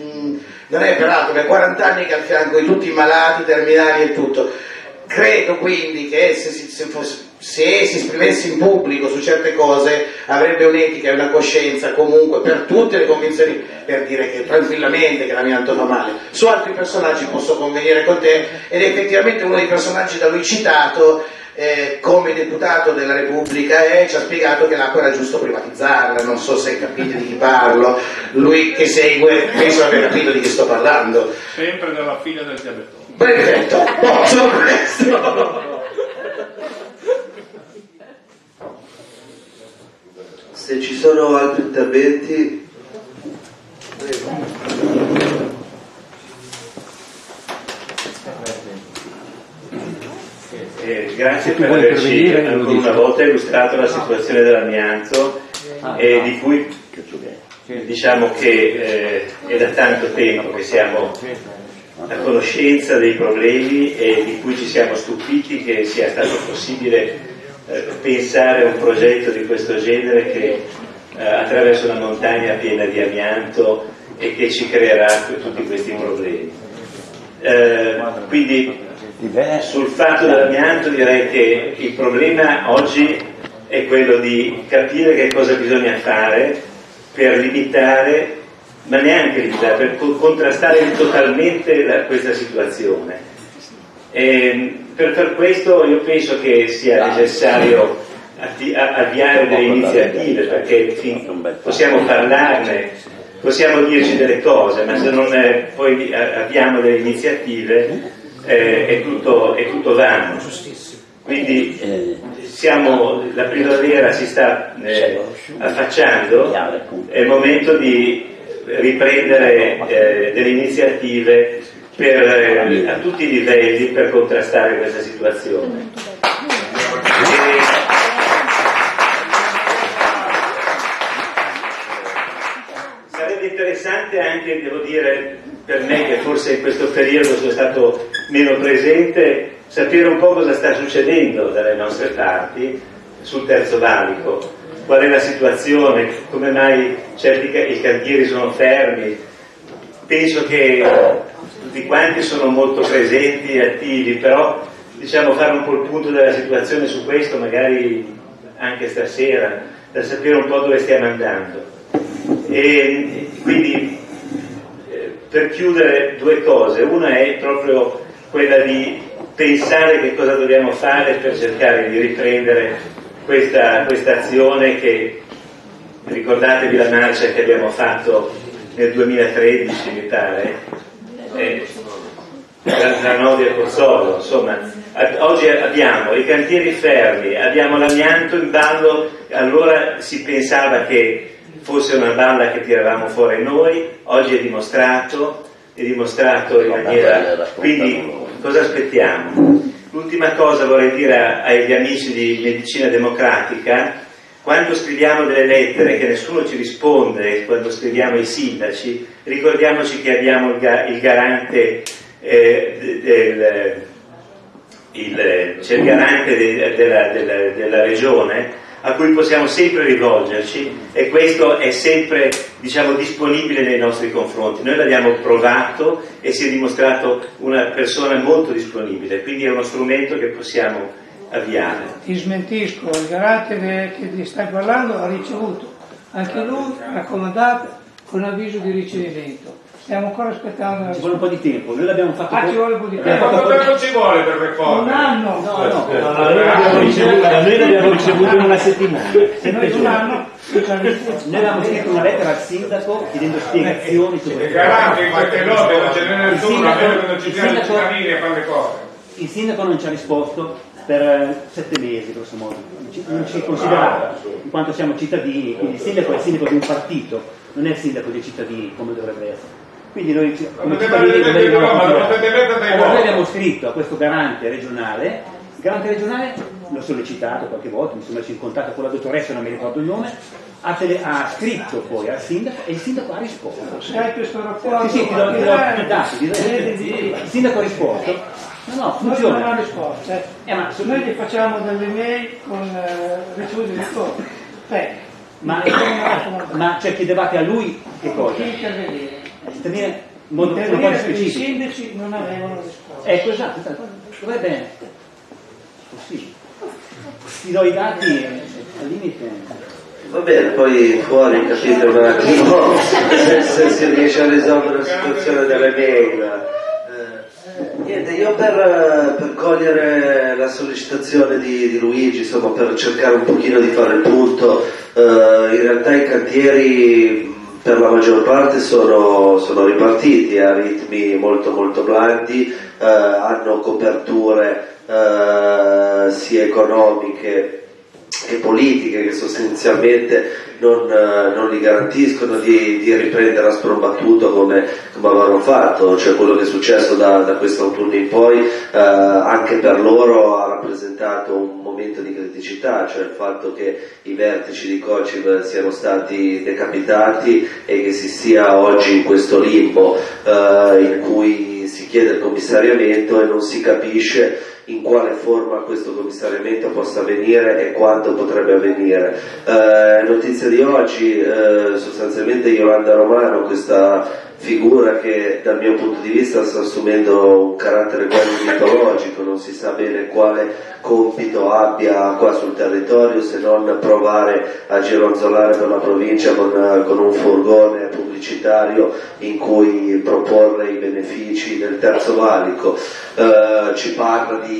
non è peraltro per 40 anni che è al fianco di tutti i malati terminali e tutto. Credo quindi che se si esprimesse in pubblico su certe cose avrebbe un'etica e una coscienza comunque per tutte le convinzioni, per dire che tranquillamente che l'amianto fa male. Su altri personaggi posso convenire con te, ed effettivamente uno dei personaggi da lui citato come deputato della Repubblica ci ha spiegato che l'acqua era giusto privatizzarla. Non so se capite di chi parlo, lui che segue penso abbia capito di chi sto parlando. Sempre della figlia del diabettone. Perfetto, solo questo. Se ci sono altri interventi, grazie per averci ancora una volta illustrato la situazione dell'amianto, di cui diciamo che è da tanto tempo che siamo a conoscenza dei problemi e di cui ci siamo stupiti che sia stato possibile pensare a un progetto di questo genere che attraverso una montagna piena di amianto e che ci creerà tutti questi problemi. Quindi sul fatto dell'amianto direi che il problema oggi è quello di capire che cosa bisogna fare per limitare, ma neanche limitare, per contrastare totalmente questa situazione. Per questo io penso che sia necessario avviare delle iniziative, perché possiamo parlarne, possiamo dirci delle cose, ma se non poi abbiamo delle iniziative è tutto vano. Quindi la primavera si sta affacciando, è il momento di riprendere delle iniziative a tutti i livelli per contrastare questa situazione. Sarebbe interessante anche, devo dire, per me che forse in questo periodo sono stato meno presente, sapere un po' cosa sta succedendo dalle nostre parti sul Terzo Valico, qual è la situazione, come mai i cantieri sono fermi. Penso che tutti quanti sono molto presenti e attivi, però diciamo fare un po' il punto della situazione su questo magari anche stasera, per sapere un po' dove stiamo andando. E quindi per chiudere due cose, una è proprio quella di pensare che cosa dobbiamo fare per cercare di riprendere questa azione che, ricordatevi la marcia che abbiamo fatto nel 2013 mi pare, da Nodi a Pozzolo, insomma, oggi abbiamo i cantieri fermi, abbiamo l'amianto in ballo, allora si pensava che fosse una balla che tiravamo fuori noi, oggi è dimostrato in maniera... Quindi cosa aspettiamo? L'ultima cosa vorrei dire agli amici di Medicina Democratica: quando scriviamo delle lettere che nessuno ci risponde, quando scriviamo ai sindaci, ricordiamoci che abbiamo il garante c'è il garante della regione a cui possiamo sempre rivolgerci, e questo è sempre, diciamo, disponibile nei nostri confronti. Noi l'abbiamo provato e si è dimostrato una persona molto disponibile, quindi è uno strumento che possiamo avviare. Ti smentisco, il garante che ti stai parlando ha ricevuto anche lui raccomandata con avviso di ricevimento. Stiamo ancora aspettando. Ci vuole un po' di tempo, noi l'abbiamo fatto. Ci vuole un po' di tempo. Quanto tempo ci vuole per le cose? Un anno. Noi l'abbiamo ricevuto in una settimana. Noi un anno. Noi avevamo scritto una lettera al sindaco chiedendo spiegazioni su questo. Garante in qualche lode non ce n'è nessuno, almeno che non ci siano i cittadini a fare le cose. Il sindaco non ci ha risposto per 7 mesi, grosso modo. Non ci considerava, in quanto siamo cittadini, quindi il sindaco è il sindaco di un partito, non è il sindaco dei cittadini come dovrebbe essere. Quindi noi come cittadini allora noi abbiamo scritto a questo garante regionale. Il garante regionale l'ho sollecitato qualche volta, mi sono messo in contatto con la dottoressa, non mi ricordo il nome, ha scritto poi al sindaco e il sindaco ha risposto. Sai questo rapporto? Sì, ti do i dati. Il sindaco ha risposto. No, funziona. Non ha risposto. Ma noi gli facciamo delle mail con ricevuti di risposta. Ma cioè chiedevate a lui che cosa? Chi intervenire? Intervenire in modo un po' specifico. I sindaci non avevano risposto. Ecco, esatto. Dovrebbe così. Ti do i dati al limite. Va bene, poi fuori capite un attimo se si riesce a risolvere la situazione delle mail. Niente, io per cogliere la sollecitazione di Luigi, insomma, per cercare un pochino di fare il punto, in realtà i cantieri per la maggior parte sono ripartiti a ritmi molto molto blandi, hanno coperture sia economiche che politiche che sostanzialmente non li garantiscono di riprendere a sprombattuto come avevano fatto, cioè quello che è successo da questo autunno in poi anche per loro ha rappresentato un momento di criticità, cioè il fatto che i vertici di COCIV siano stati decapitati e che si sia oggi in questo limbo in cui si chiede il commissariamento e non si capisce in quale forma questo commissariamento possa avvenire e quando potrebbe avvenire. Notizia di oggi, sostanzialmente Yolanda Romano, questa figura che dal mio punto di vista sta assumendo un carattere quasi mitologico, non si sa bene quale compito abbia qua sul territorio se non provare a gironzolare per la provincia con un furgone pubblicitario in cui proporre i benefici del Terzo Valico. Ci parla di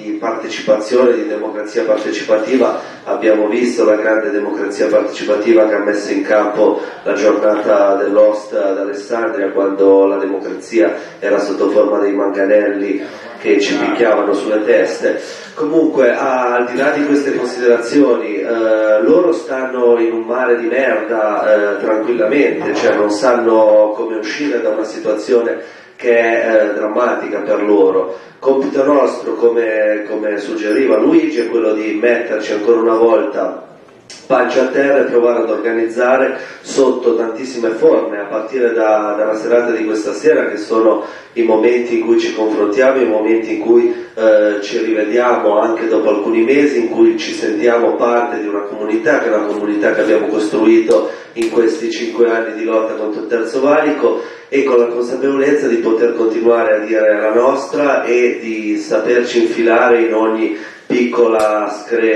di partecipazione, di democrazia partecipativa. Abbiamo visto la grande democrazia partecipativa che ha messo in campo la giornata dell'Host ad Alessandria, quando la democrazia era sotto forma dei manganelli che ci picchiavano sulle teste. Comunque, al di là di queste considerazioni, loro stanno in un mare di merda tranquillamente, cioè non sanno come uscire da una situazione che è drammatica per loro. Compito nostro, come suggeriva Luigi, è quello di metterci ancora una volta pancia a terra e provare ad organizzare sotto tantissime forme, a partire dalla serata di questa sera, che sono i momenti in cui ci confrontiamo, i momenti in cui ci rivediamo anche dopo alcuni mesi, in cui ci sentiamo parte di una comunità, che è una comunità che abbiamo costruito in questi 5 anni di lotta contro il Terzo Valico, e con la consapevolezza di poter continuare a dire la nostra e di saperci infilare in ogni piccola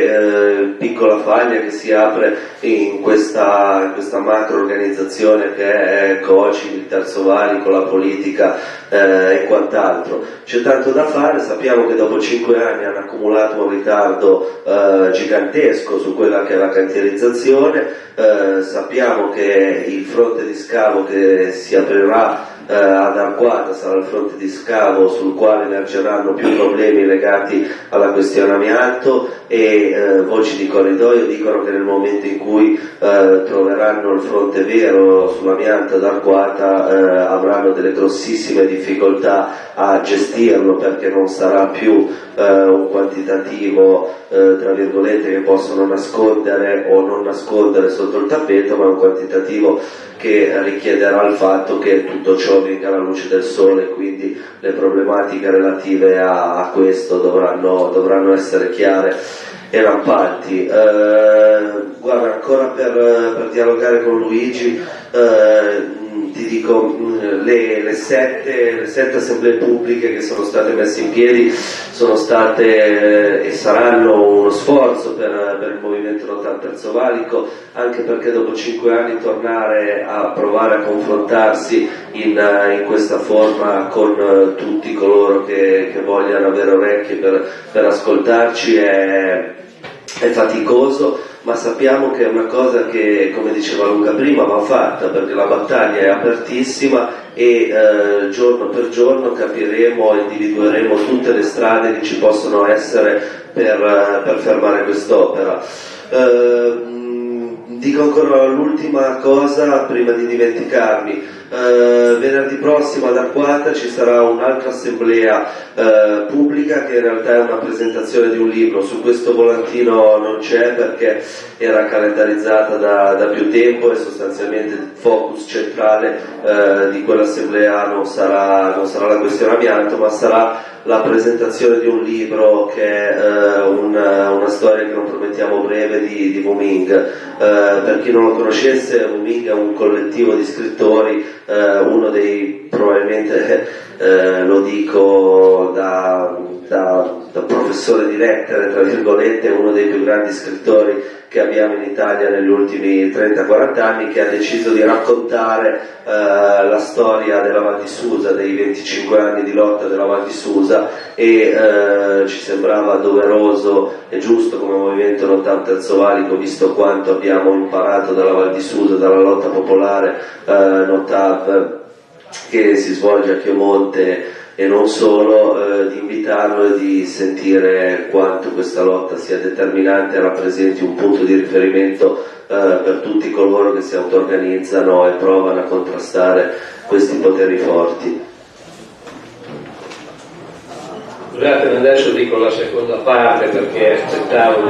faglia che si apre in questa macro organizzazione che è COCI, il Terzo Valico, la politica e quant'altro. C'è tanto da fare, sappiamo che dopo 5 anni hanno accumulato un ritardo gigantesco su quella che è la cantierizzazione, sappiamo che il fronte di scavo che si aprirà ad Arquata sarà il fronte di scavo sul quale emergeranno più problemi legati alla questione amianto, e voci di corridoio dicono che nel momento in cui troveranno il fronte vero sull'amianto ad Arquata avranno delle grossissime difficoltà a gestirlo, perché non sarà più un quantitativo tra virgolette che possono nascondere o non nascondere sotto il tappeto, ma un quantitativo che richiederà il fatto che tutto ciò venga alla luce del sole, quindi le problematiche relative a questo dovranno essere chiare e rampanti. Guarda, ancora per dialogare con Luigi, ti dico, le sette assemblee pubbliche che sono state messe in piedi sono state e saranno uno sforzo per il movimento lotta al Terzo Valico, anche perché dopo 5 anni tornare a provare a confrontarsi in questa forma con tutti coloro che vogliano avere orecchie per ascoltarci è faticoso, ma sappiamo che è una cosa che, come diceva Luca prima, va fatta, perché la battaglia è apertissima e giorno per giorno capiremo e individueremo tutte le strade che ci possono essere per fermare quest'opera. Dico ancora l'ultima cosa prima di dimenticarmi. Venerdì prossimo ad Arquata ci sarà un'altra assemblea pubblica, che in realtà è una presentazione di un libro. Su questo volantino non c'è perché era calendarizzata da più tempo, e sostanzialmente il focus centrale di quell'assemblea non sarà la questione amianto, ma sarà la presentazione di un libro che è una storia che non promettiamo breve di Wu Ming. Per chi non lo conoscesse, Wu Ming è un collettivo di scrittori, uno dei, probabilmente lo dico da professore di lettere, tra virgolette, uno dei più grandi scrittori che abbiamo in Italia negli ultimi 30-40 anni, che ha deciso di raccontare la storia della Val di Susa, dei 25 anni di lotta della Val di Susa, e ci sembrava doveroso e giusto come movimento lotta al Terzo Valico, visto quanto abbiamo imparato dalla Val di Susa, dalla lotta popolare NOTAV che si svolge a Chiomonte e non solo, di invitarlo e di sentire quanto questa lotta sia determinante e rappresenti un punto di riferimento per tutti coloro che si auto-organizzano e provano a contrastare questi poteri forti. Scusate, adesso dico la seconda parte perché aspettavo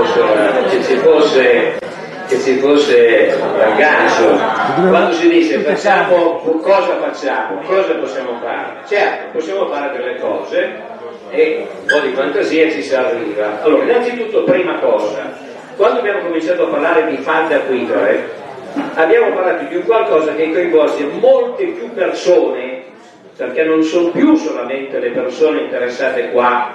che ci fosse l'aggancio. Quando si dice facciamo, cosa possiamo fare? Certo, possiamo fare delle cose e un po' di fantasia ci si arriva. Allora, innanzitutto, prima cosa, quando abbiamo cominciato a parlare di falde acquifere, abbiamo parlato di un qualcosa che coinvolge molte più persone, perché non sono più solamente le persone interessate qua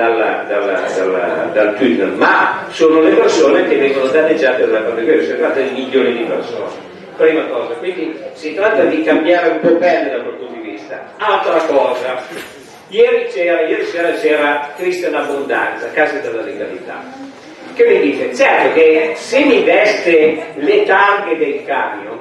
dal tunnel, ma sono le persone che vengono danneggiate dalla pandemia. Si tratta di milioni di persone, prima cosa, quindi si tratta di cambiare un po' pelle da quel punto di vista. Altra cosa, Ieri sera c'era Cristian Abbondanza, Casa della Legalità, che mi dice, certo che se mi veste le targhe del camion,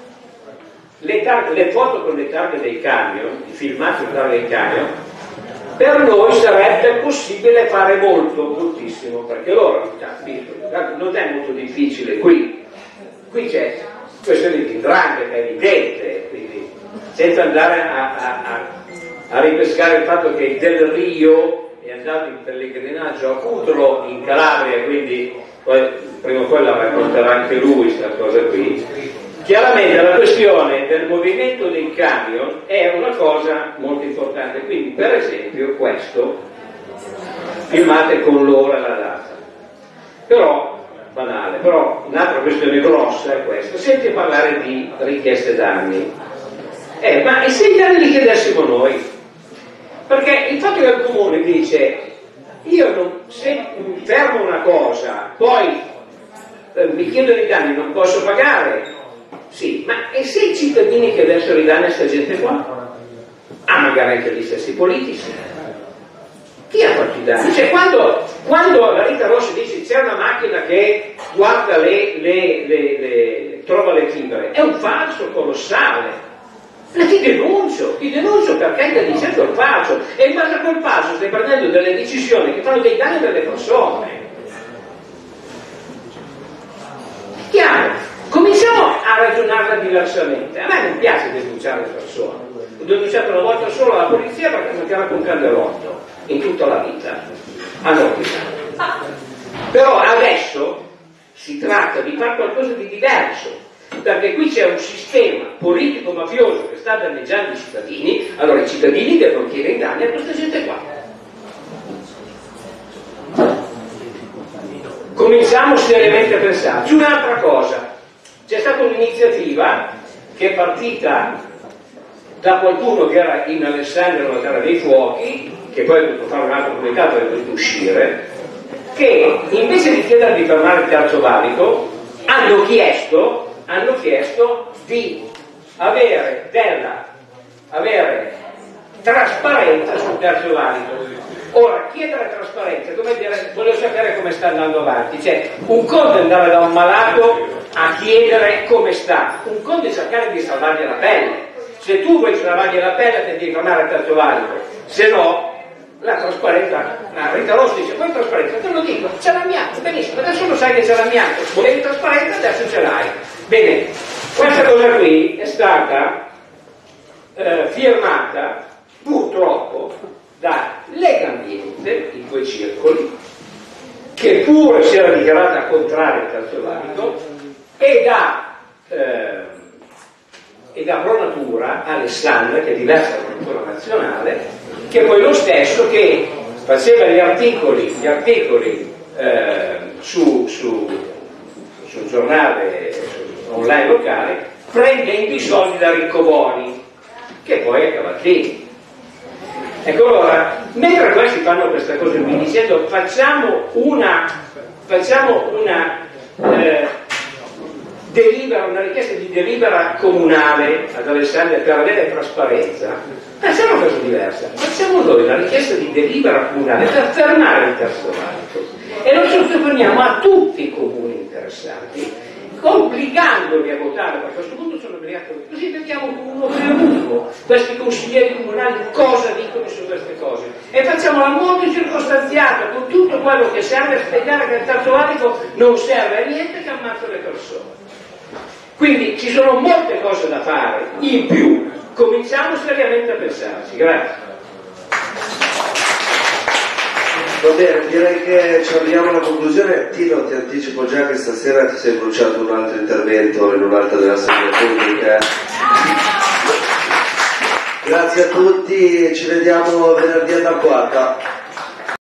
le foto con le targhe dei camion, i filmati con le targhe dei camion, per noi sarebbe possibile fare moltissimo, perché loro, non è molto difficile, qui c'è questione di 'ndrangheta, è evidente, quindi senza andare a ripescare il fatto che Del Rio è andato in pellegrinaggio a Cutro in Calabria, quindi poi prima o poi la racconterà anche lui questa cosa qui. Chiaramente la questione del movimento dei camion è una cosa molto importante, quindi per esempio questo filmate con l'ora e la data, però banale, però un'altra questione grossa è questa: senti parlare di richieste d'armi, ma e se gli anni li chiedessimo noi? Perché il fatto che il comune dice se fermo una cosa poi mi chiedono i danni, non posso pagare. Sì, ma e se i cittadini chiedessero i danni a questa gente qua? Magari anche gli stessi politici. Chi ha fatto i danni? Cioè quando la Rita Rossi dice c'è una macchina che guarda trova le fibre, è un falso colossale. Ma ti denuncio perché stai dicendo il falso, e in base a quel falso stai prendendo delle decisioni che fanno dei danni alle persone. Chiaro? Cominciamo a ragionarla diversamente. A me non piace denunciare le persone. Ho denunciato una volta solo alla polizia perché mi chiama con candelotto in tutta la vita. Però adesso si tratta di fare qualcosa di diverso, perché qui c'è un sistema politico mafioso che sta danneggiando i cittadini. Allora i cittadini devono chiedere i danni a questa gente qua. Cominciamo seriamente a pensarci. Un'altra cosa: c'è stata un'iniziativa che è partita da qualcuno che era in Alessandria, nella Terra dei Fuochi, che poi ha dovuto fare un altro comunicato e è dovuto uscire, che invece di chiedere di fermare il terzo valico hanno chiesto di avere trasparenza sul terzo valico. Ora, chiedere trasparenza è come dire, volevo sapere come sta andando avanti. Cioè, un conto è andare da un malato a chiedere come sta, un conto è cercare di salvargli la pelle. Se tu vuoi salvargli la pelle ti devi fermare il terzo valico, se no la trasparenza, Rita Rossi dice, poi trasparenza, te lo dico, c'è l'amianto, benissimo, adesso lo sai che c'è l'amianto, volevi trasparenza, adesso ce l'hai. Bene, questa cosa qui è stata firmata purtroppo da Legambiente, in quei circoli, che pure si era dichiarata contraria al terzo valico, e da Pro Natura Alessandria, che è diversa dalla Natura Nazionale, che è poi lo stesso che faceva gli articoli sul giornale online locale, prendendo i soldi da Riccoboni, che poi è Cavallini. Ecco, allora, mentre questi fanno questa cosa qui, dicendo facciamo una richiesta di delibera comunale ad Alessandria per avere trasparenza, facciamo una cosa diversa, facciamo noi una richiesta di delibera comunale per fermare il terzo valico e lo sottoponiamo a tutti i comuni interessati, obbligandoli a votare, perché a questo punto sono obbligati, così vediamo uno per uno questi consiglieri comunali cosa dicono su queste cose e facciamola molto circostanziata con tutto quello che serve a spiegare che il terzo valico non serve a niente, che ammazza le persone. Quindi ci sono molte cose da fare in più, cominciamo seriamente a pensarci. Grazie. Va bene, direi che ci avviamo alla conclusione. Tino, ti anticipo già che stasera ti sei bruciato un altro intervento in un'altra della sala pubblica. Grazie a tutti, ci vediamo venerdì alla 4.